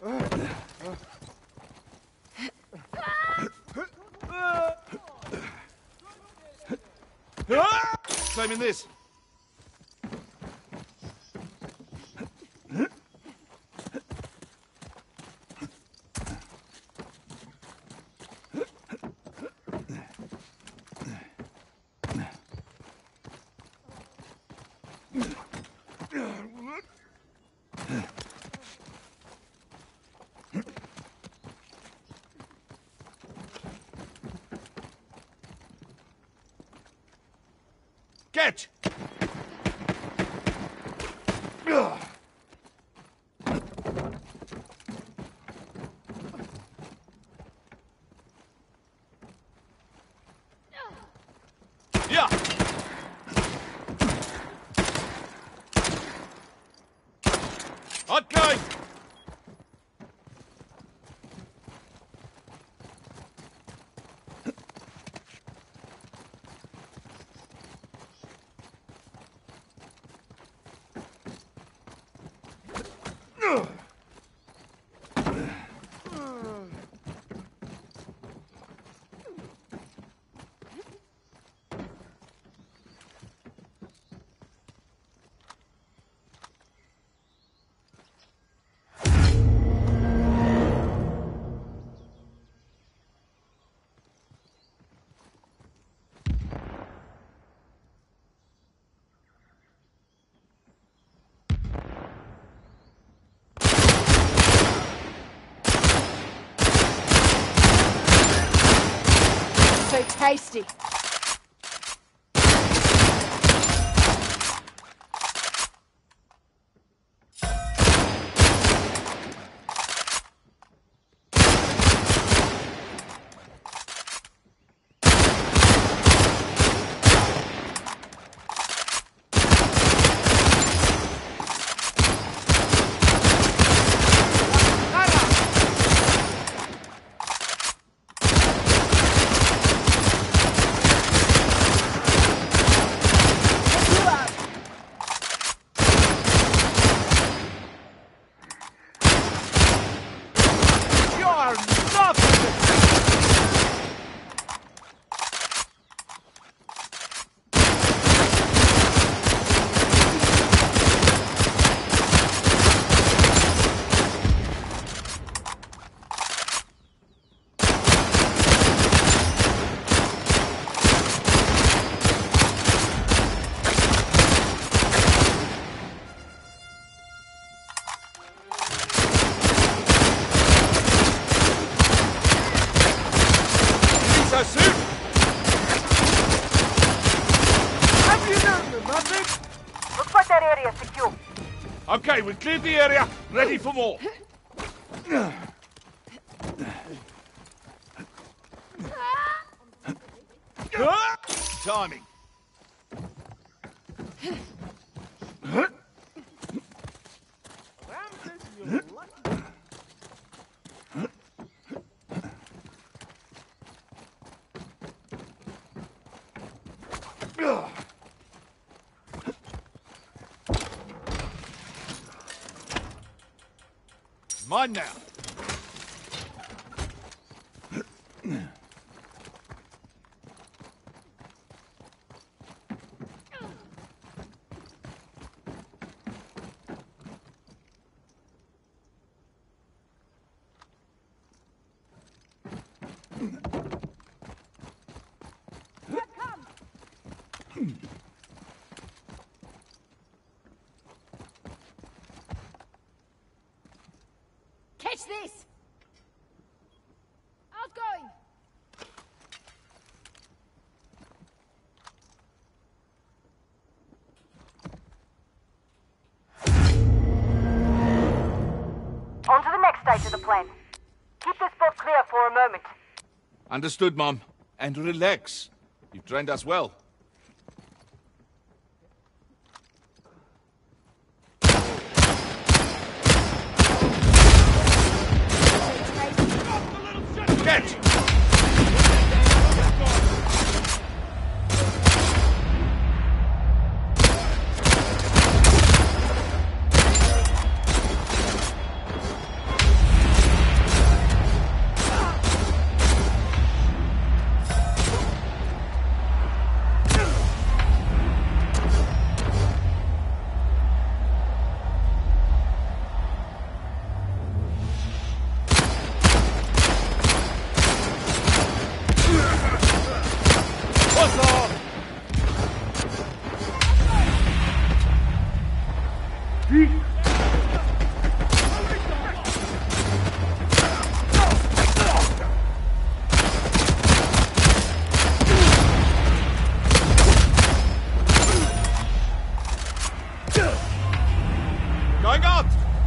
Claiming this. Catch! Yeah! Okay! So tasty. Okay, we've cleared the area. Ready for more. timing. Mine now. Catch this! Outgoing! On to the next stage of the plan. Keep this spot clear for a moment. Understood, Mom. And relax. You've trained us well. Catch! Going out!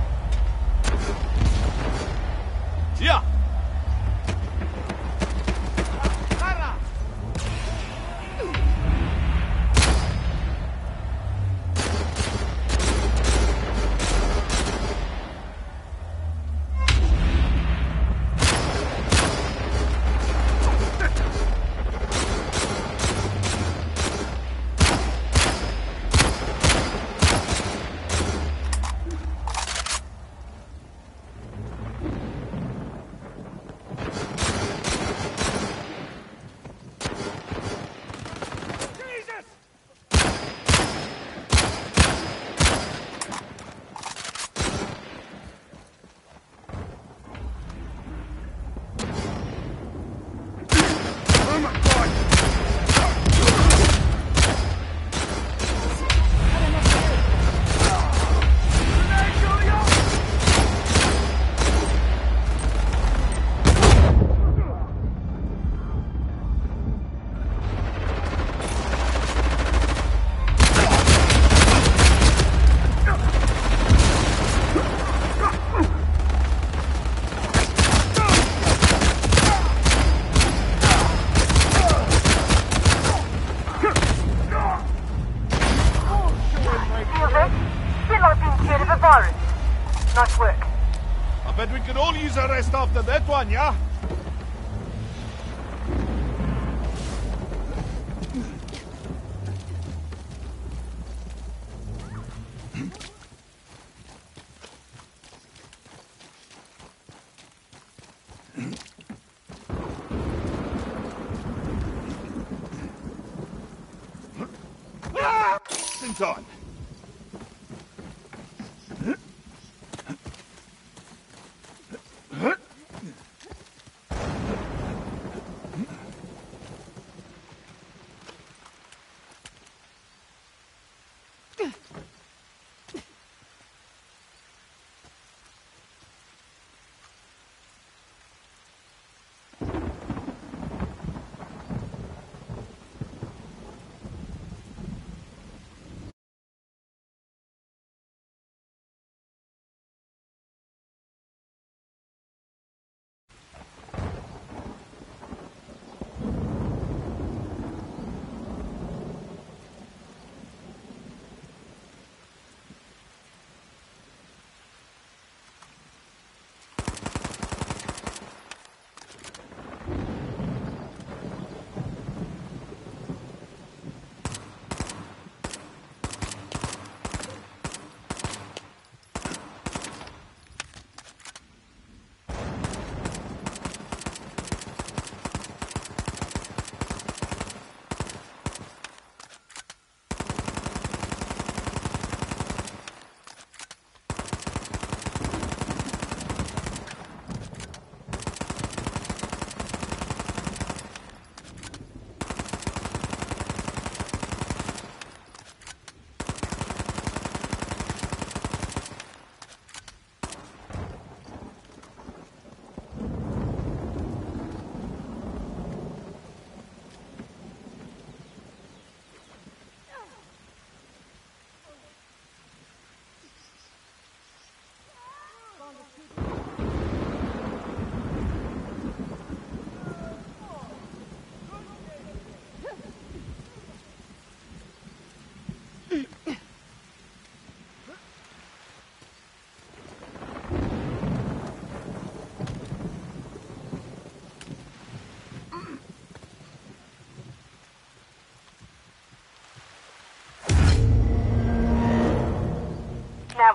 Yeah! Nice work. I bet we could all use a rest after that one, yeah? In time.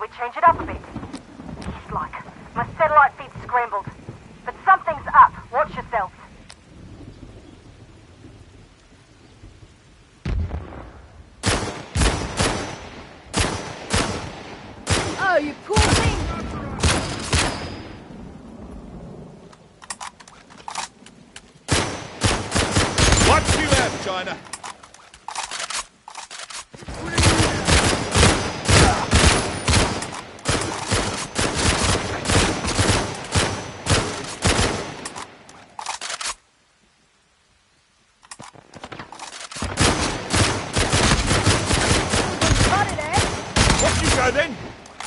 we change it up a bit? It's like my satellite feed's scrambled. But something's up. Watch yourselves. Oh, you poor thing! What do you have, China? Got it, eh? What you go then?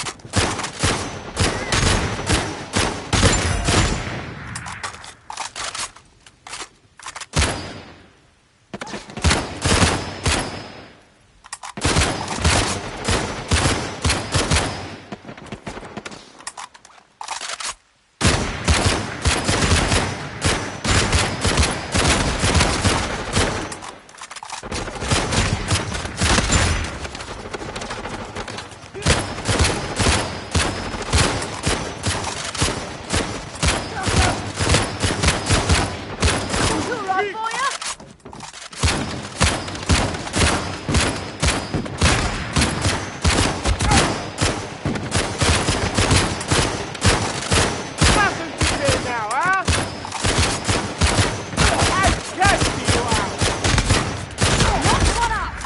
Too rough for ya? Nothing to do now, huh? How testy you are! Not caught up!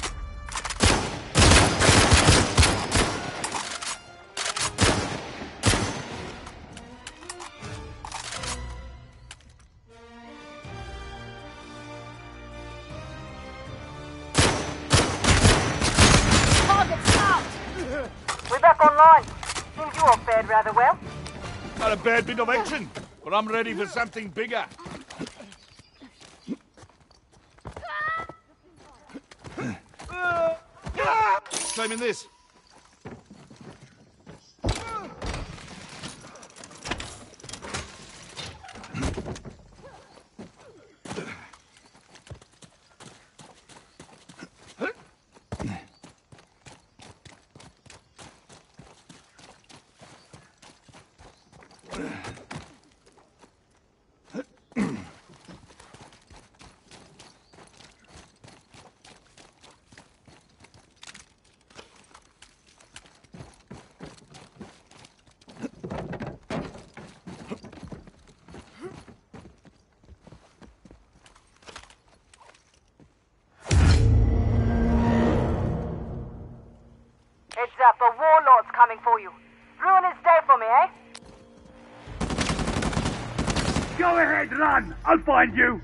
Target's out! We're back online. Seems you all fared rather well. Not a bad bit of action, but I'm ready for something bigger. Claiming this. Heads up, a warlord's coming for you. Ruin his day for me, eh? Go ahead, run! I'll find you!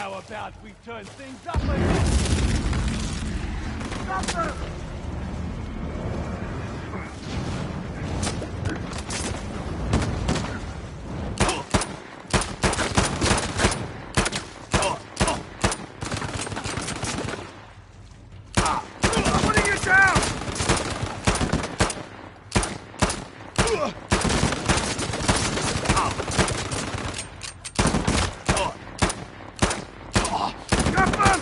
How about we turn things up a notch? Stop them! Putting it down! Got them!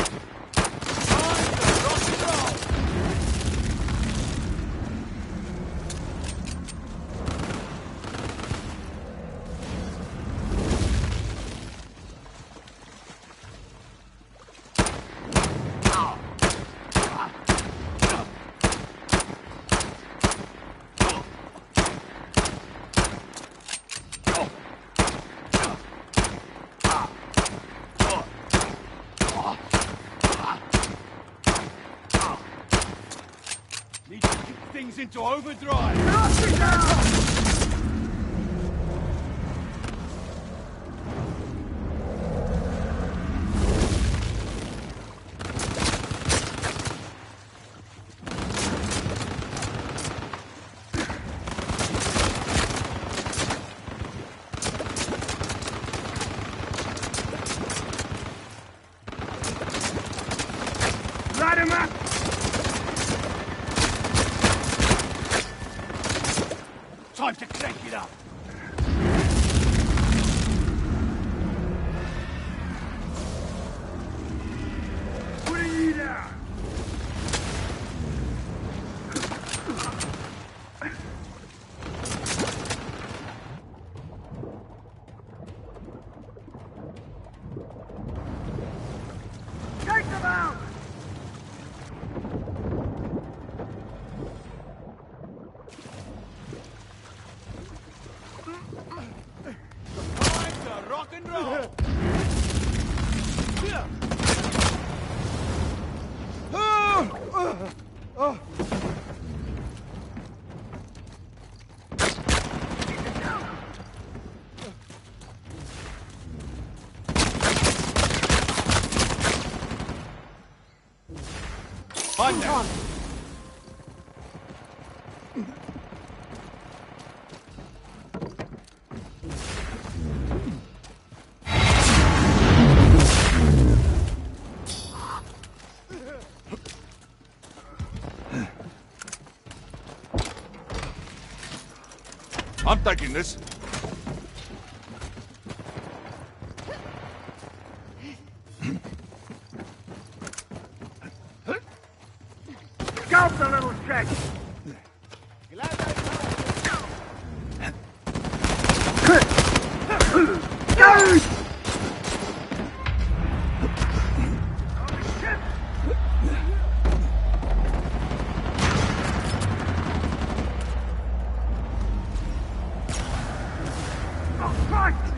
Need to kick things into overdrive. Knock it down! Light him up! Time to crank it up. Putting you down! Take them out! Time to rock and roll. Find them. I'm taking this. Scalp the little check! Go! Oh, Christ!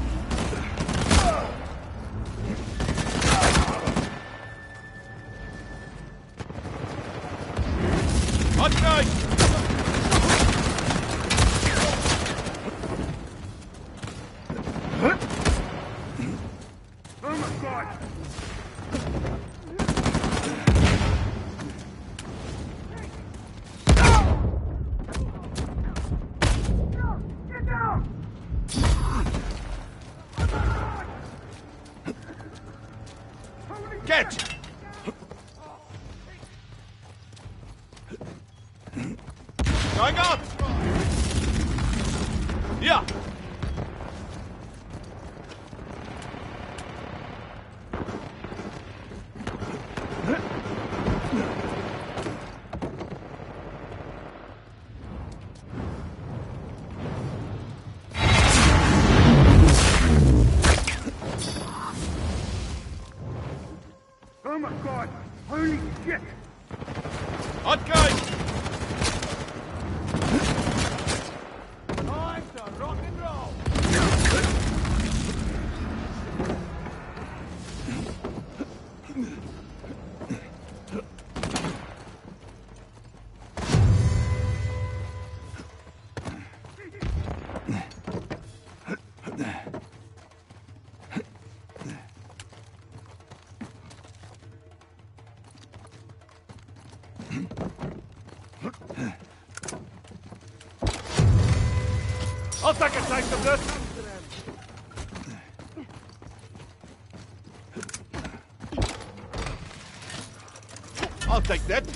Okay. Oh my God! Get down! Get! Going up! Yeah! Oh my God! Holy shit! Okay! Time to rock and roll. I'll take a taste of this. I'll take that.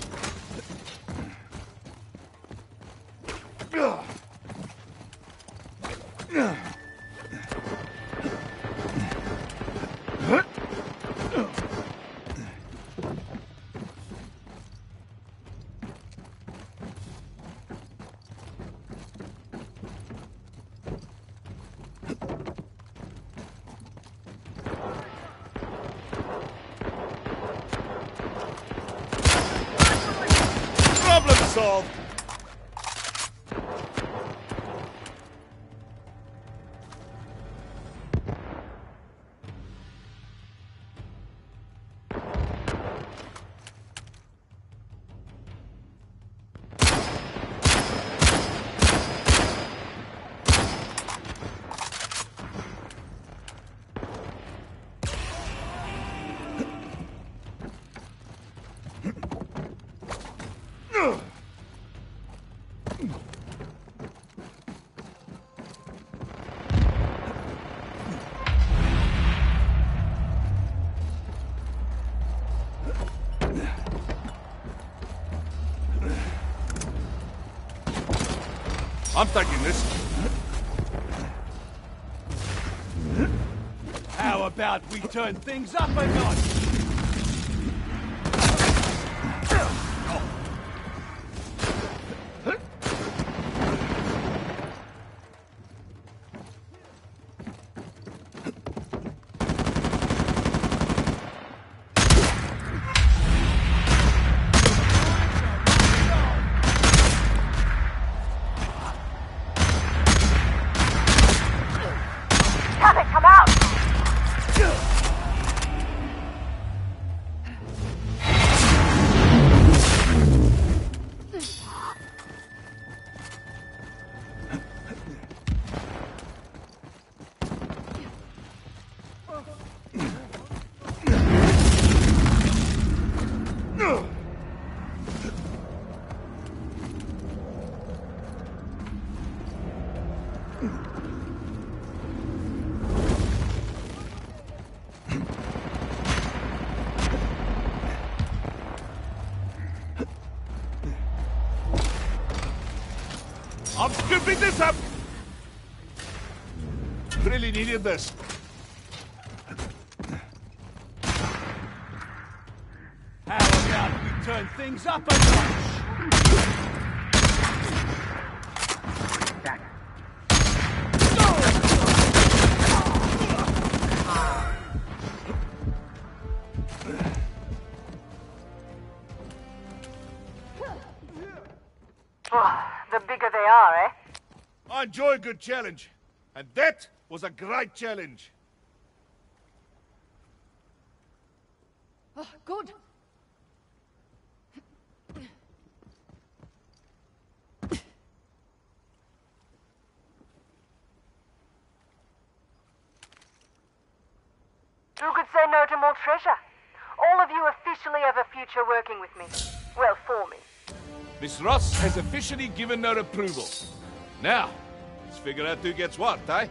Problem solved. I'm taking this. How about we turn things up a notch? Cabot, come out! I'm scooping this up! Really needed this. How about we turn things up a notch? Oh, the bigger they are, eh? I enjoy a good challenge. And that was a great challenge. Oh, good. Who could say no to more treasure? All of you officially have a future working with me. Well, for me. Miss Ross has officially given her approval. Now, let's figure out who gets what, eh?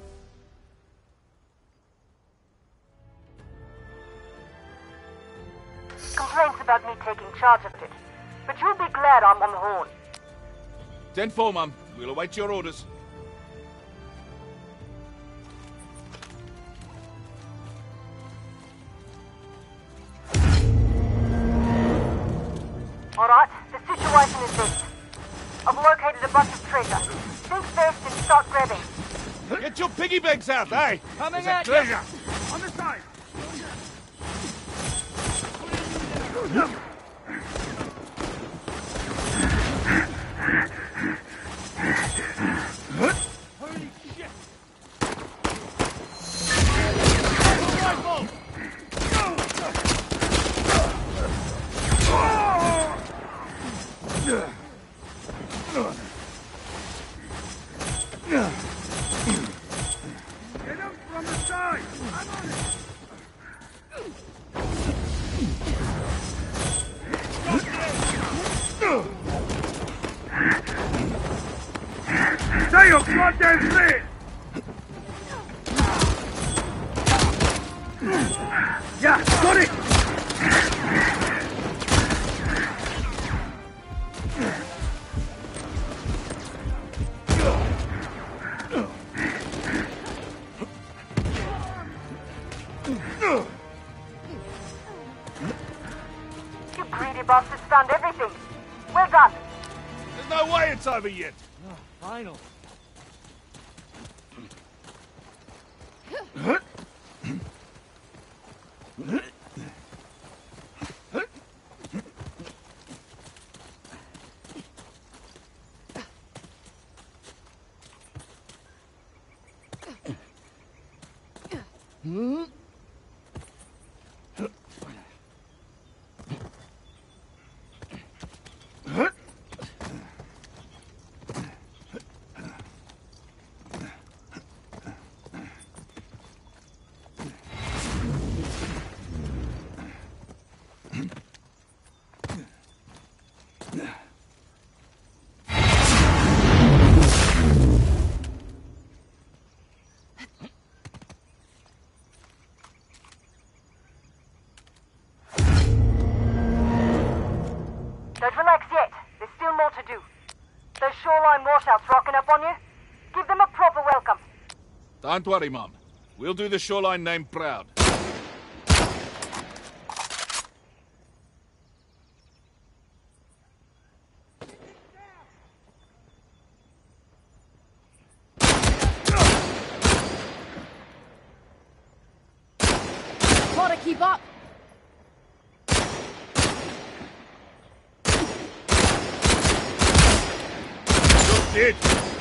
Complaints about me taking charge of it. But you'll be glad I'm on the horn. ten four, Mum. We'll await your orders. Alright, the situation is this. I've located a bunch of treasure. Think fast and start grabbing. Get your piggy banks out, eh? Coming There's at a treasure. On the side! Holy shit! Get out from the side! I'm on it! Stay up, goddamn stairs! Yeah, got it! You greedy bastards found everything. Well done. There's no way it's over yet. Finally. Don't relax yet. There's still more to do. Those shoreline washouts rocking up on you? Give them a proper welcome. Don't worry, Mum. We'll do the shoreline name proud. Gotta keep up. Did.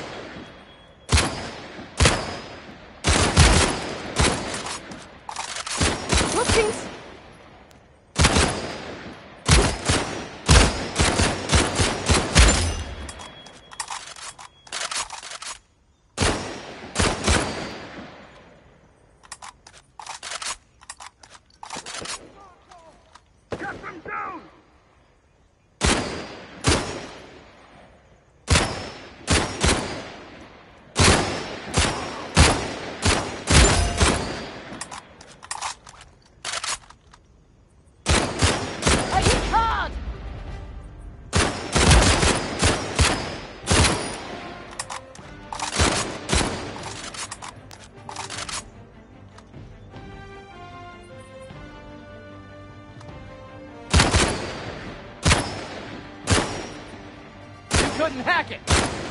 Whoopsies. Cut them down! Are you hard? You couldn't hack it.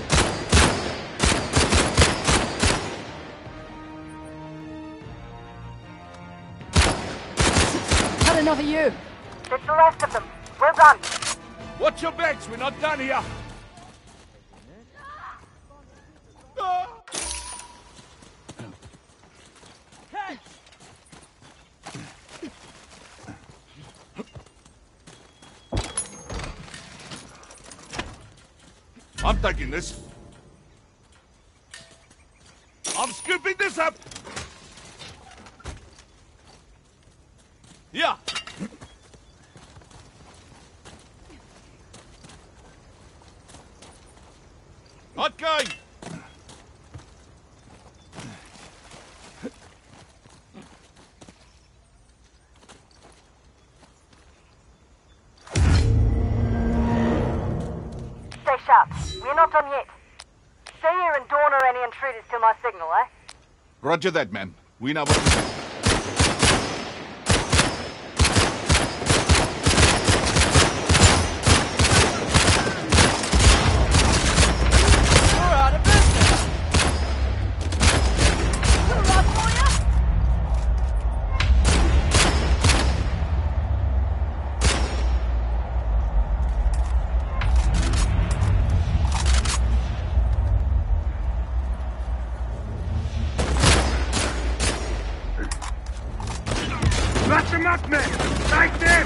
Had enough of you. That's the last of them. Well done. Watch your backs, we're not done here. Ah! Catch! I'm taking this. I'm scooping this up. Yeah. Okay. Stay sharp. We're not done yet. Stay here and dawn or any intruders till my signal, eh? Roger that, ma'am. We know what to do. You're out of business. Put a rifle on ya? Rat them up, men! Like them!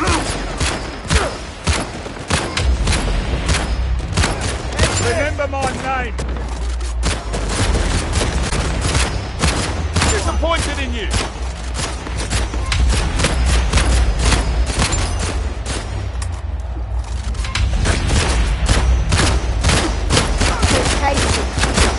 Remember my name. Disappointed in you. Tasty.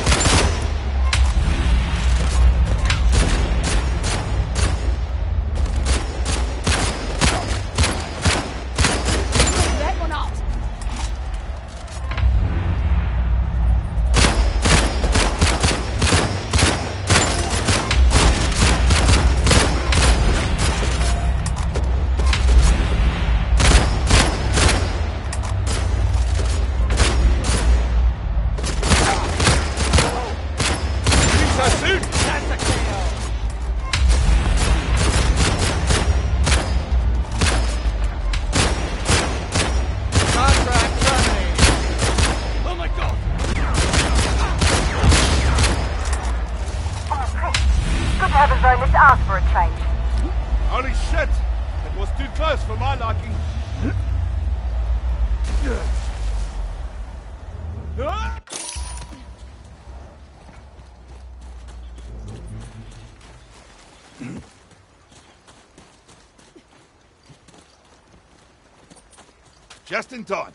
Just in time.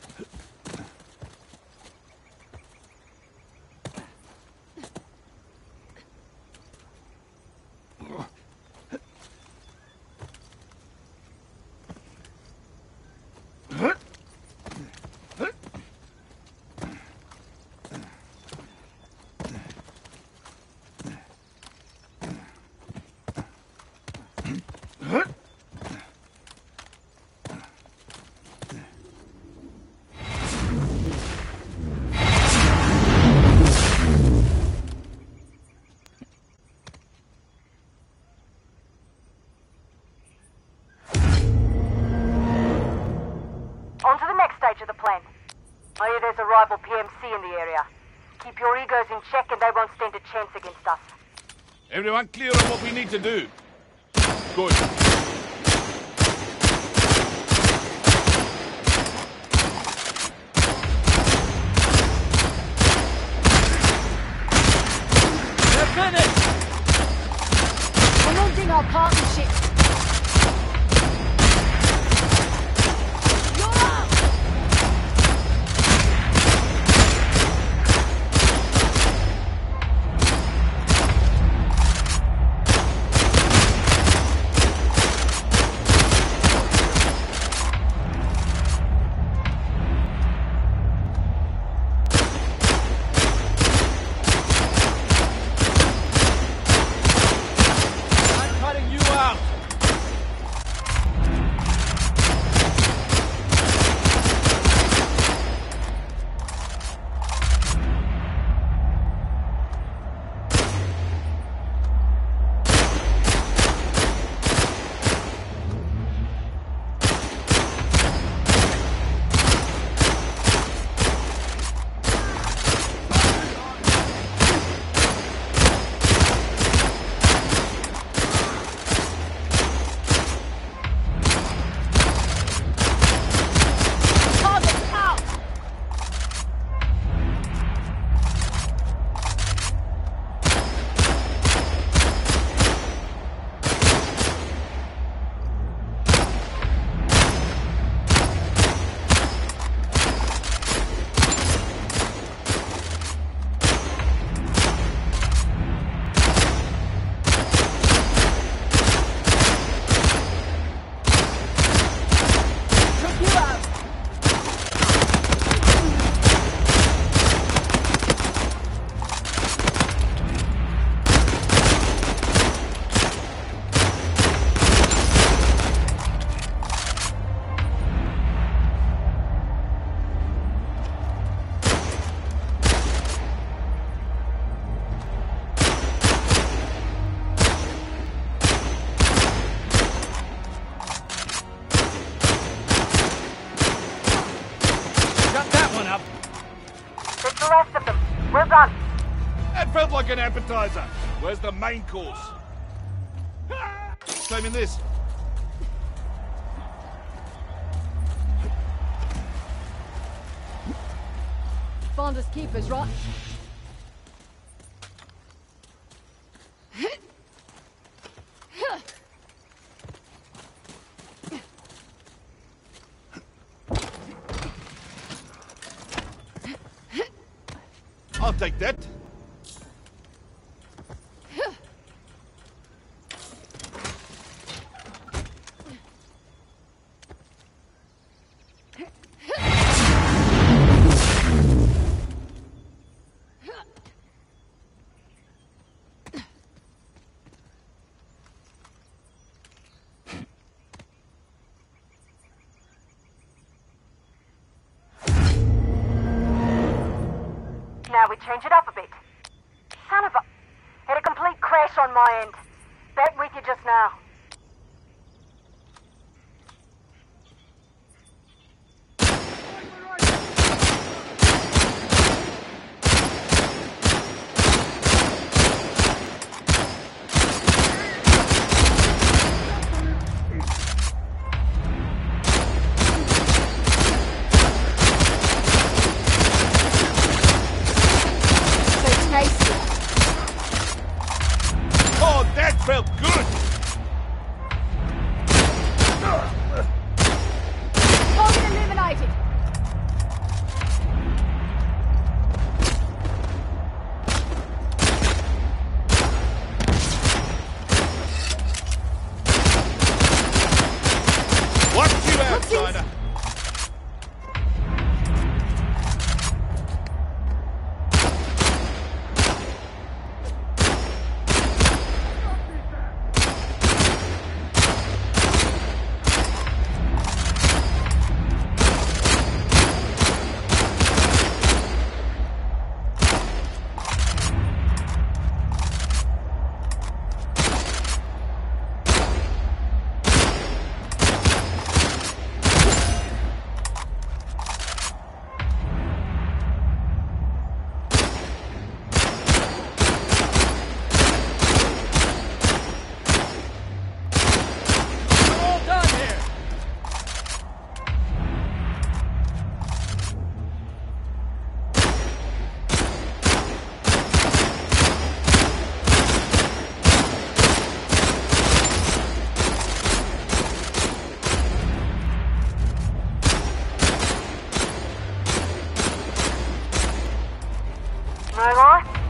On to the next stage of the plan. I hear there's a rival P M C in the area. Keep your egos in check and they won't stand a chance against us. Everyone clear on what we need to do? Good. They're finished! I'm losing our partnership. You're up! I'm cutting you out! Target's out! Took you out! Got that one up! That's the last of them. We're done. That felt like an appetizer. Where's the main course? Same in this. Finders keepers, right? I'll take that. Now we change it up a bit. Son of a... Had a complete crash on my end. Back with you just now.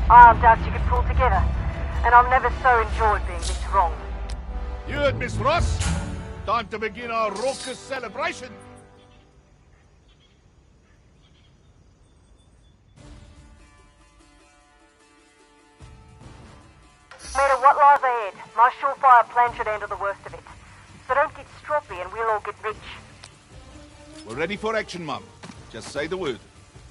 Iron doubts you could pull together, and I've never so enjoyed being this wrong. You heard Miss Ross? Time to begin our raucous celebration. No matter what lies ahead, my surefire plan should handle the worst of it. So don't get stroppy and we'll all get rich. We're ready for action, Mum. Just say the word.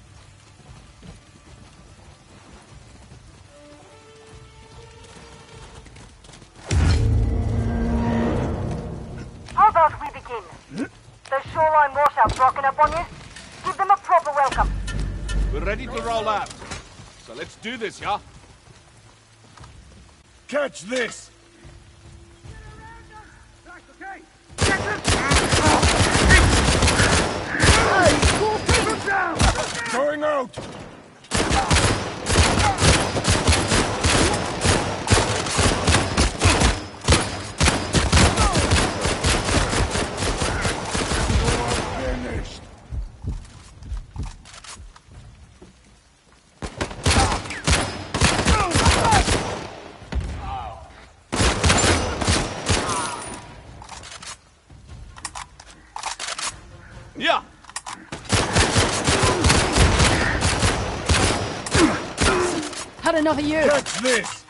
How about we begin? Those shoreline washouts rocking up on you? Give them a proper welcome. We're ready to roll out. So let's do this, yeah? Catch this! Okay. Look down! Going out! Finished. Yeah! Had enough of you. Catch this!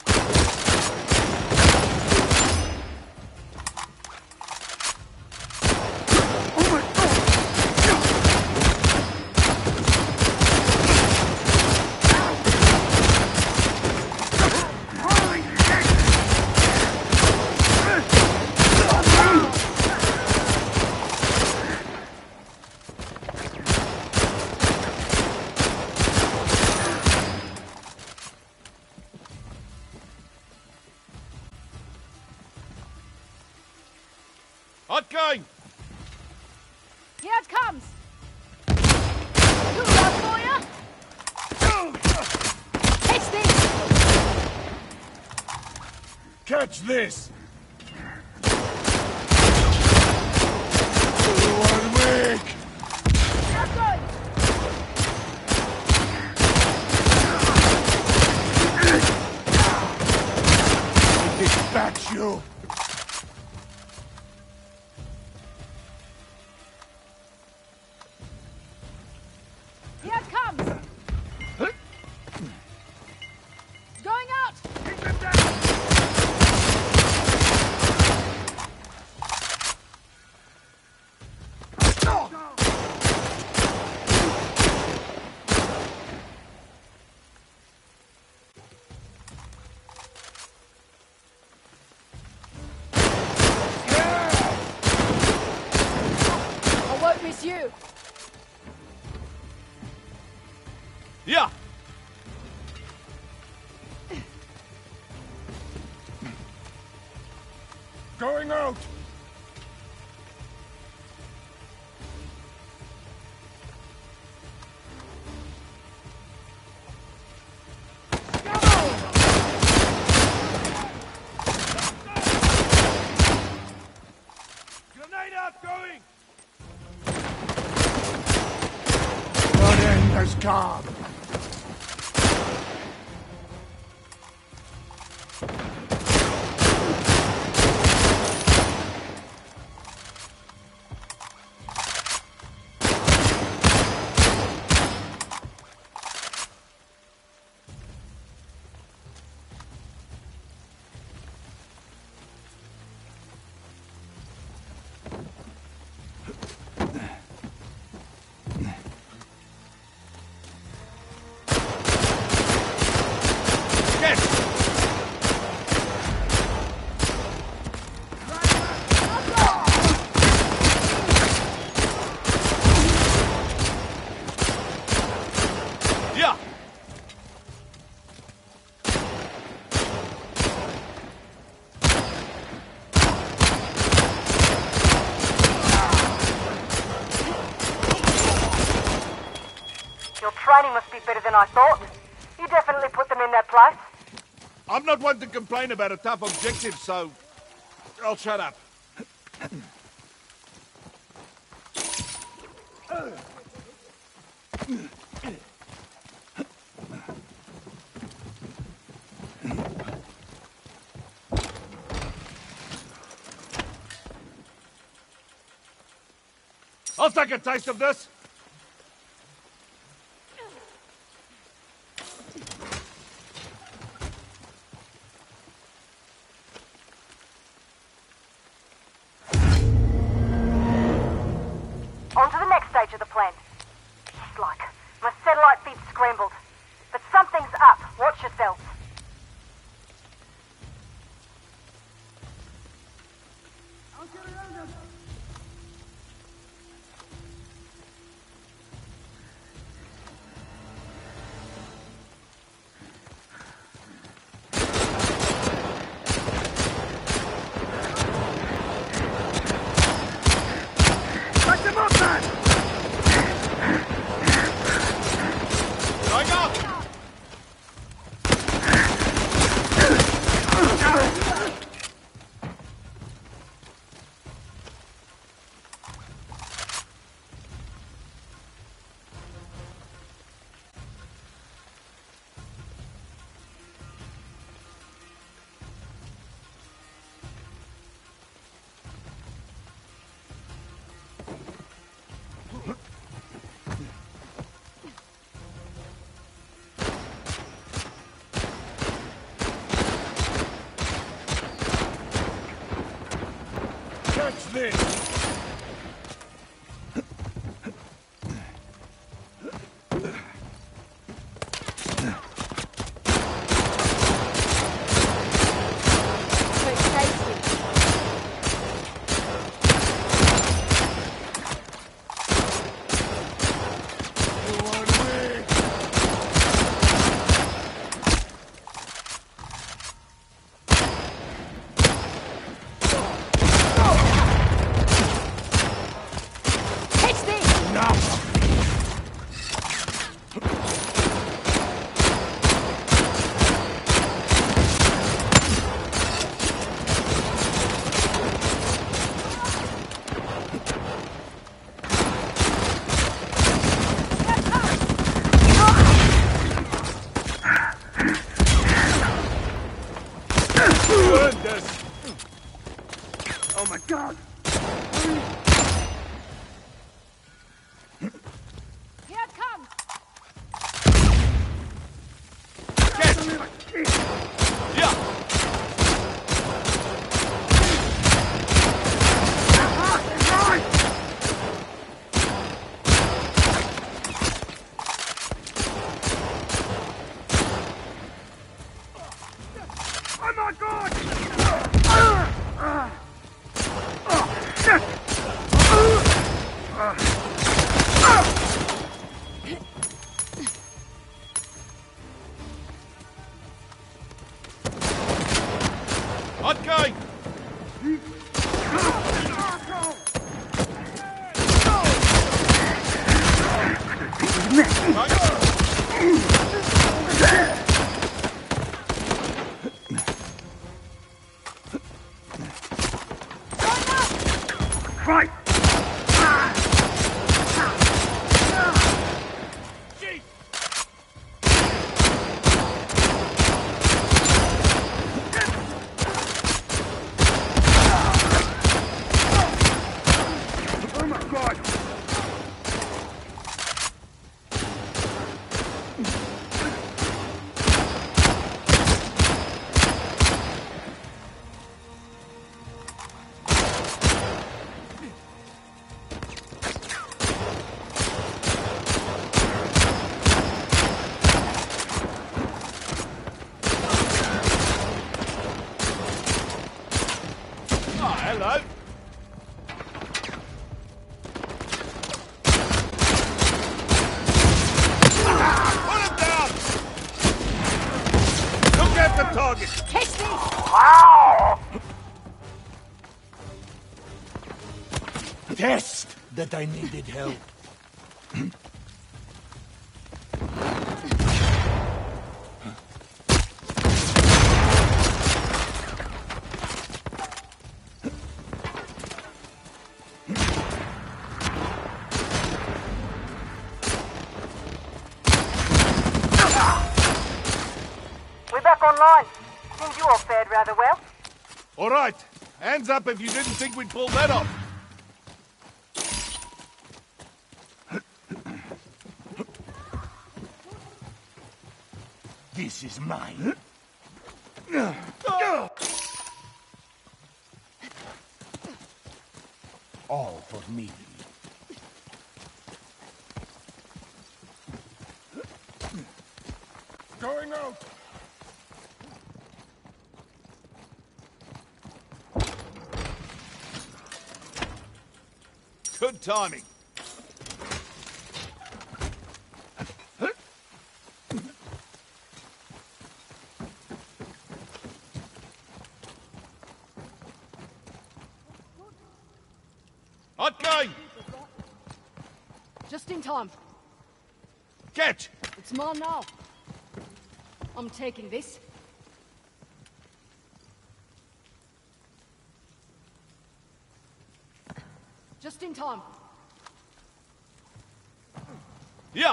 Hot going! Here it comes. Too loud for you. It's this. Catch this! One week! That's good. Dispatch you! Here it comes. Going out. I won't miss you. Yeah! Going out! Grenade out going! Your end has come! Training must be better than I thought. You definitely put them in their place. I'm not one to complain about a tough objective, so I'll shut up. I'll take a taste of this. On to the next stage of the plan. Like, my satellite feed's scrambled. But something's up. Watch yourselves. Catch him up, man! Going up! Catch this! So it's tasty. Catch this! You earned this! Oh my god! Here it comes! Yeah! Oh my god! Ah! Ah! Oh, shit! Ah! Ah! Okay! Right! Oh my god! Oh, hello! Put him down! Look at the target! Catch this! Test that I needed help. We're back online. Seems you all fared rather well. All right. Hands up if you didn't think we'd pull that off. This is mine. All for me. Going out! Good timing. Hot going! Just in time. Catch! It's mine now. I'm taking this. Just in time. Yeah!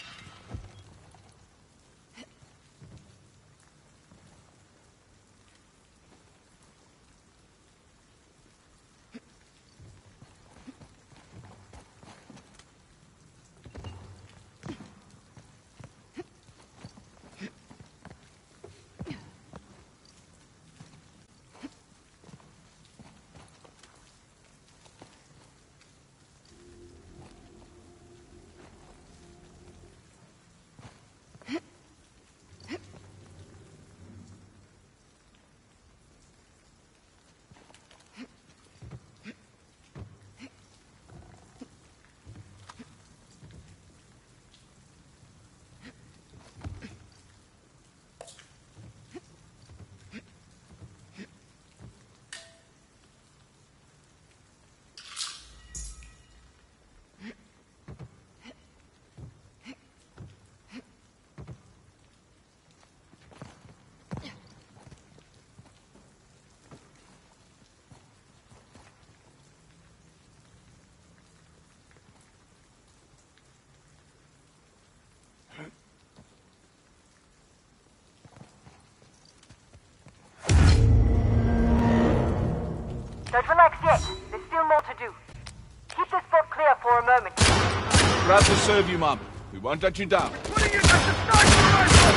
Don't relax yet. There's still more to do. Keep the spot clear for a moment. Proud to serve you, Mum. We won't let you down. Putting it at the sniper rifle!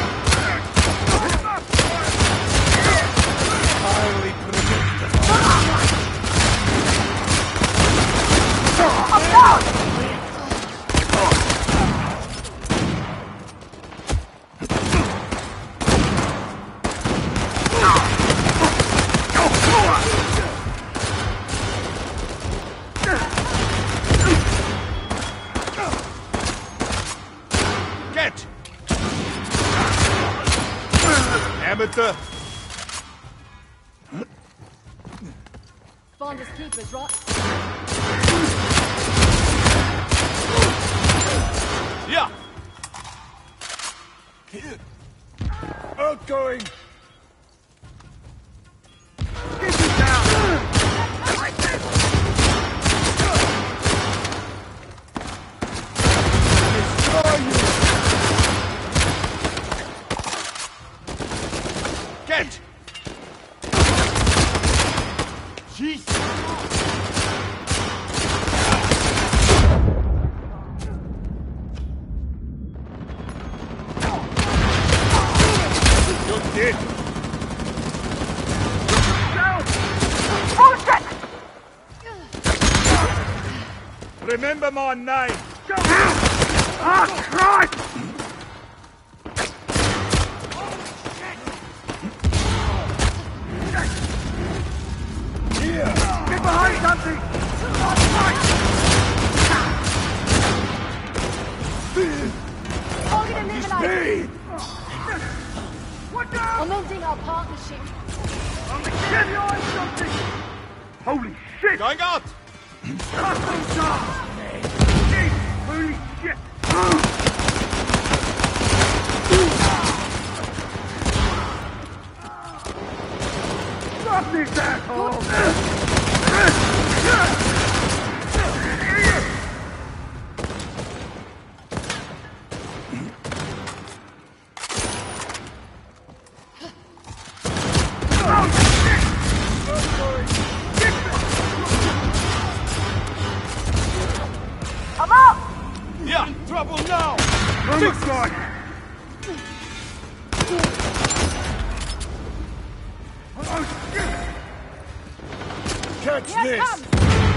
Highly predictable. I'm down! Get! Amateur! Finders keepers, right? Yeah! Outgoing! Get you down! Like this! Destroy you! Get! Jesus! You're dead! Bullshit! Remember my name! Go! Ah, Christ! Here! Get behind something! Target eliminated. Me! What now? I'm ending our partnership. Get behind something! Holy shit! Going out! Customs are! Jeez, holy shit! Stop this asshole! I'm up! Yeah! Trouble now! Oh my god! Catch Here this! comes!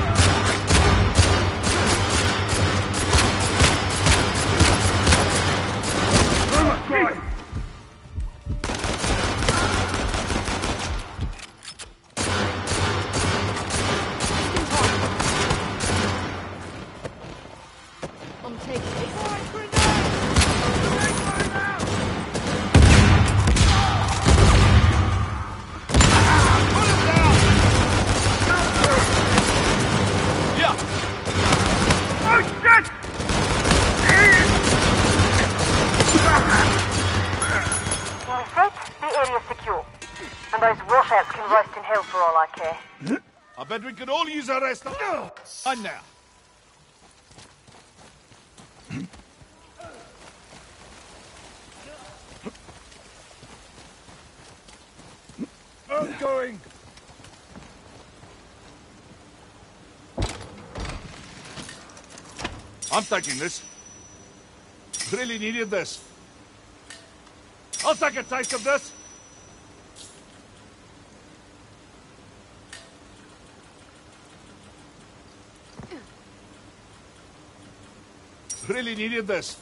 Right. I'm taking this. Yeah. Oh, shit! When we set, the area's secure. And those washouts can roast in hell for all I care. I bet we could all use a rest. On now. I'm going. I'm taking this. Really needed this. I'll take a taste of this. Really needed this.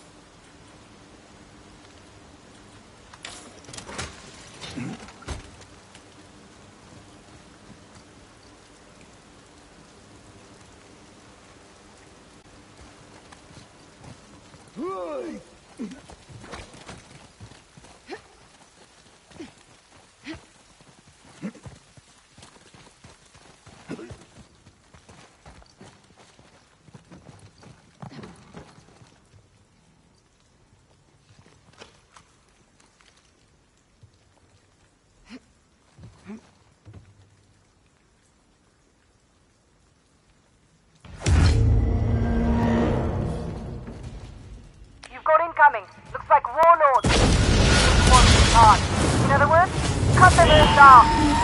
Incoming. Looks like warlords. One hard. In other words, cut them all down.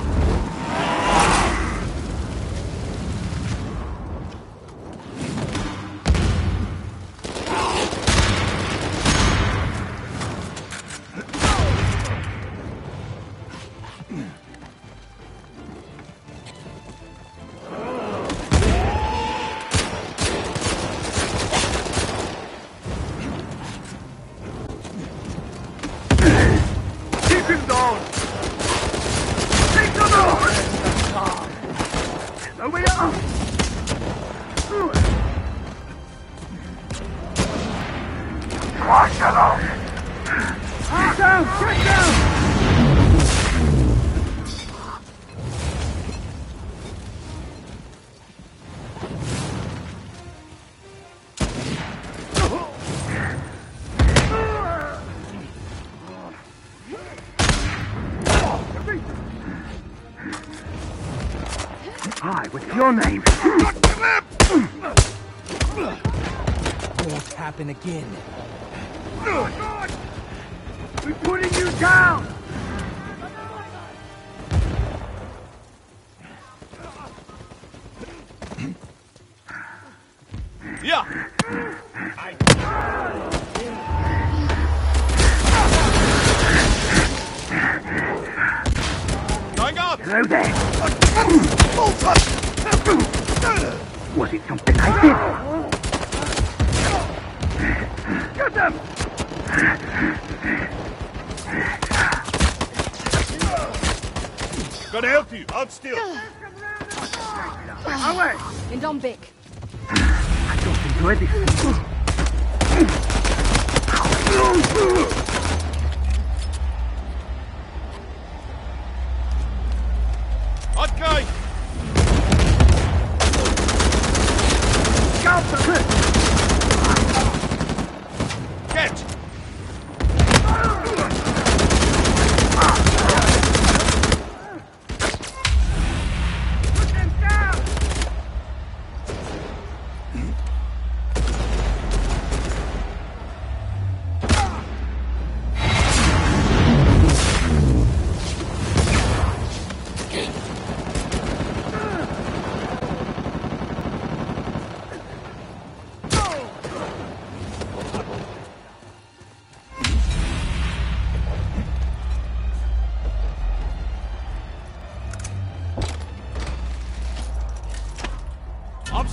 Hi, what's your name? Won't happen again. We're putting you down! Yeah! Going up! Hello there. Hold up! Was it something I did? Get them! Gotta help you. Hold still. Away! And on Vic. I don't enjoy this. Okay. Scalp the clip! Catch. Put them down!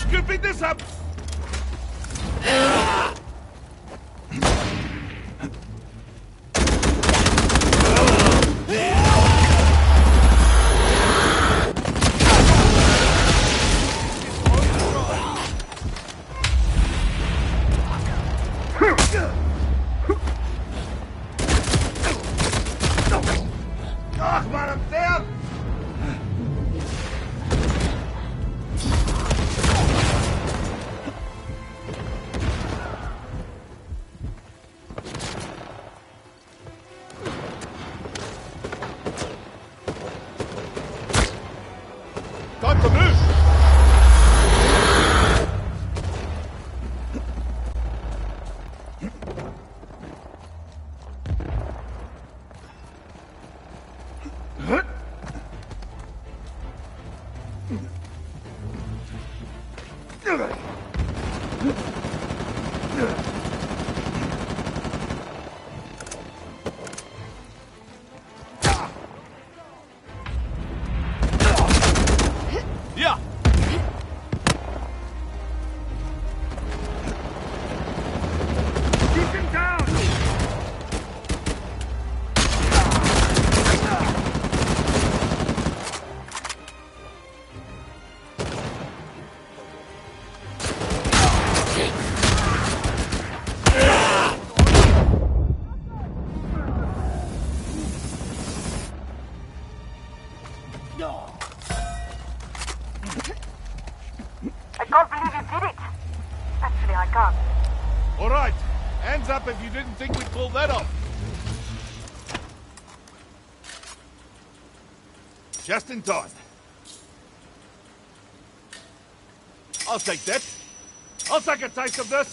scooping this up! Time to move! Yeah! Keep him down! I can't believe you did it. Actually, I can't. All right, hands up if you didn't think we'd pull that off. Just in time. I'll take that. I'll take a taste of this.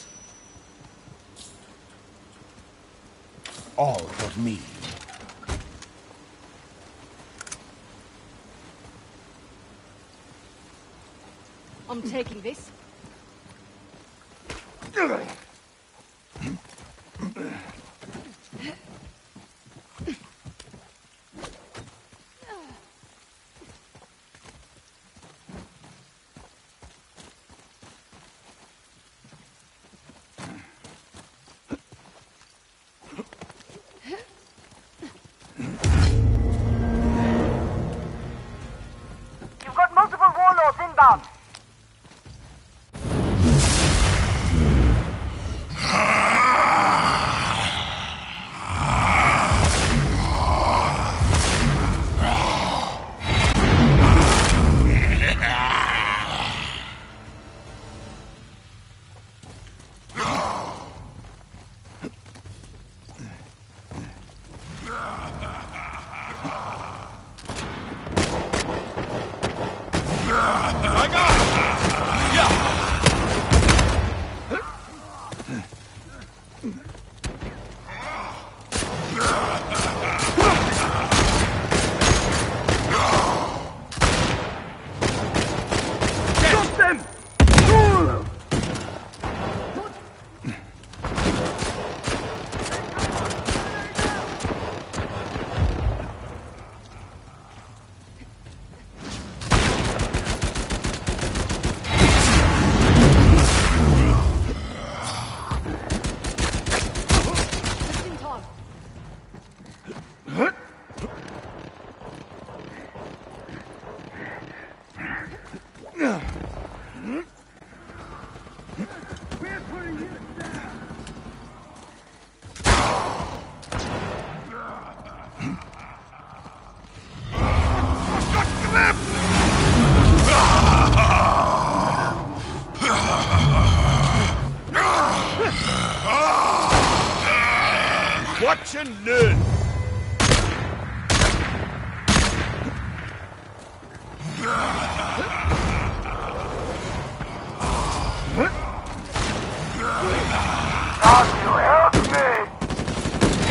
All for me. I'm taking this. You've got multiple warlords inbound. Hang on! Yeah! Stop them! Ooh! Just in time. We're putting you down! Watch and learn! Can't you help me?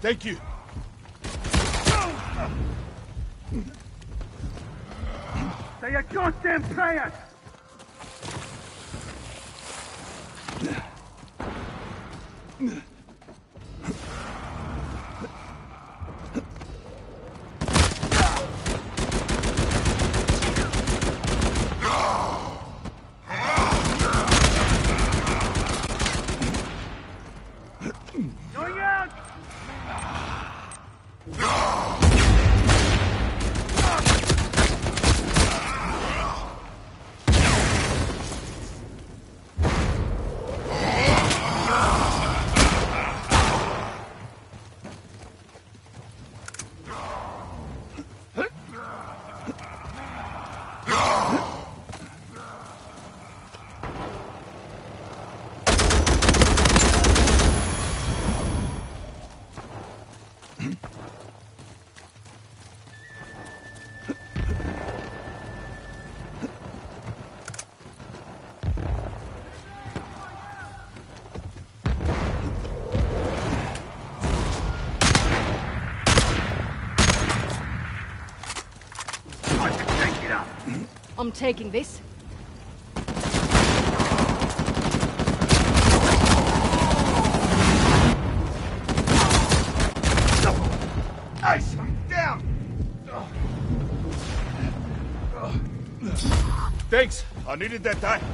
Thank you. Say your goddamn prayers! Going out! I'm taking this. Nice! Down! Thanks. I needed that time.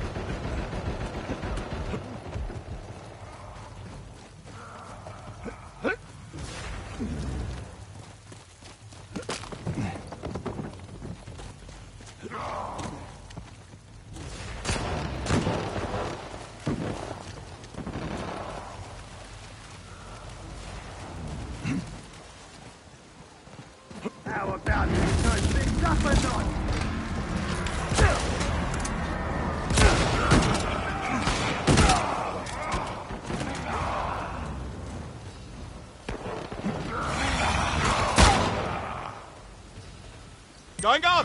How about you turn things up a notch? Going out!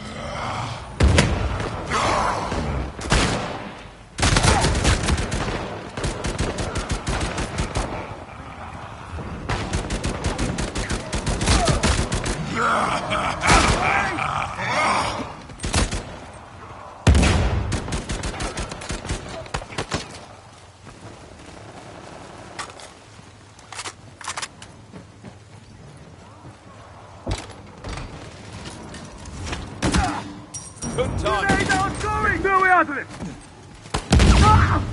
Good time. Grenade out, sorry! No way out of it! Ah!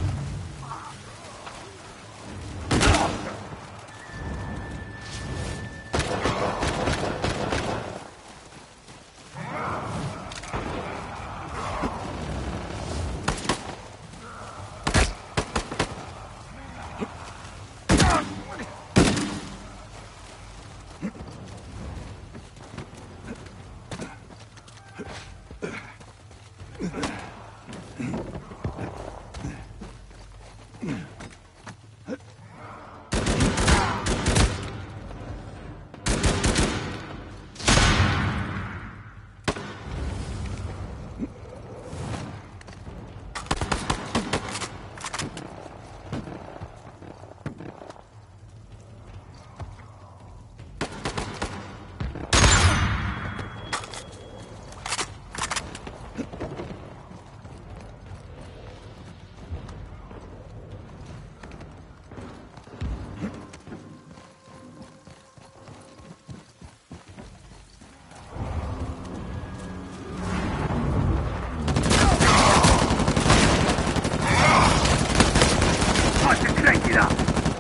Crank it up!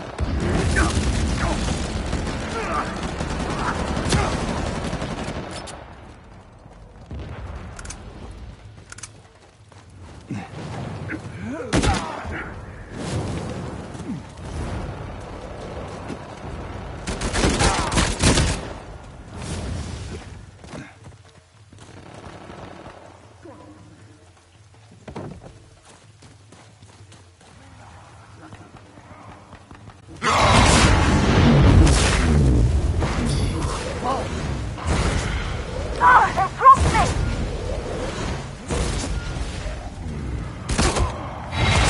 Ah, they dropped me!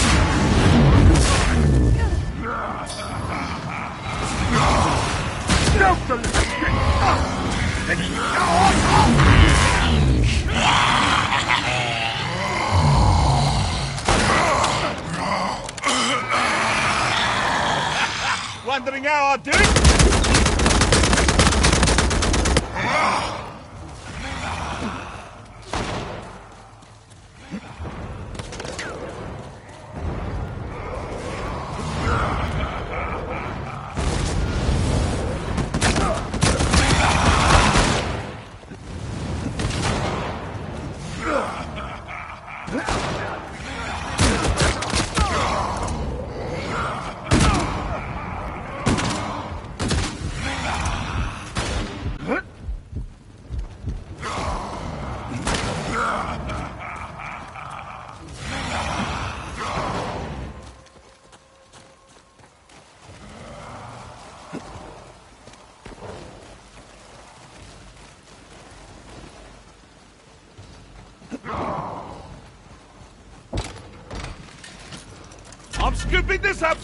wondering how I do it? I'm scooping this up!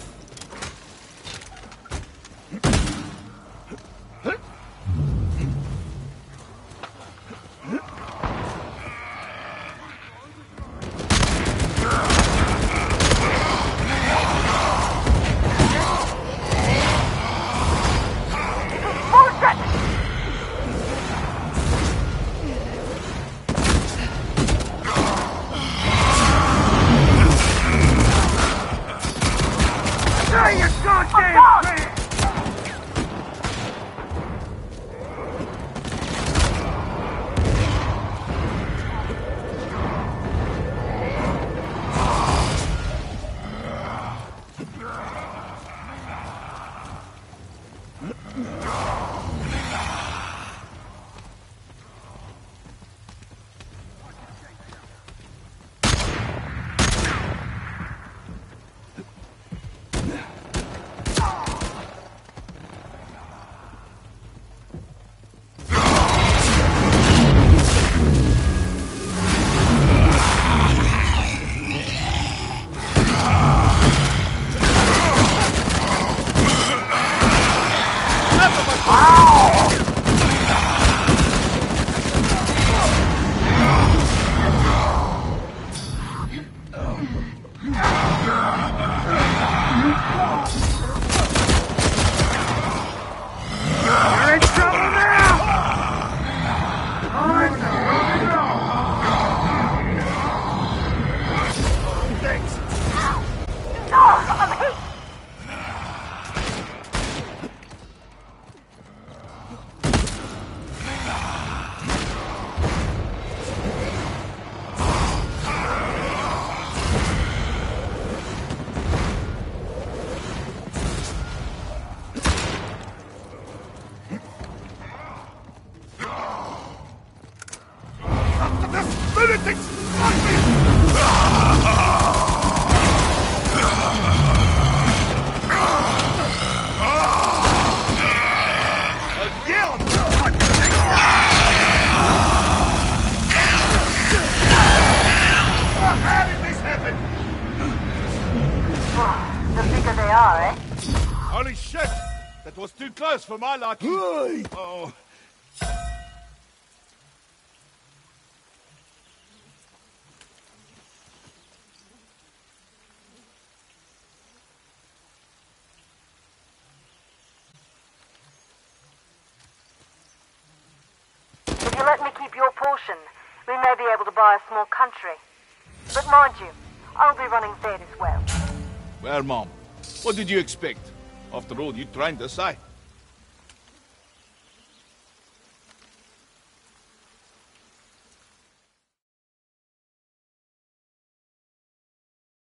Holy shit! That was too close for my liking. Oh. If you let me keep your portion, we may be able to buy a small country. But mind you, I'll be running that as well. Well, Mom, what did you expect? After all, you trained us, eh?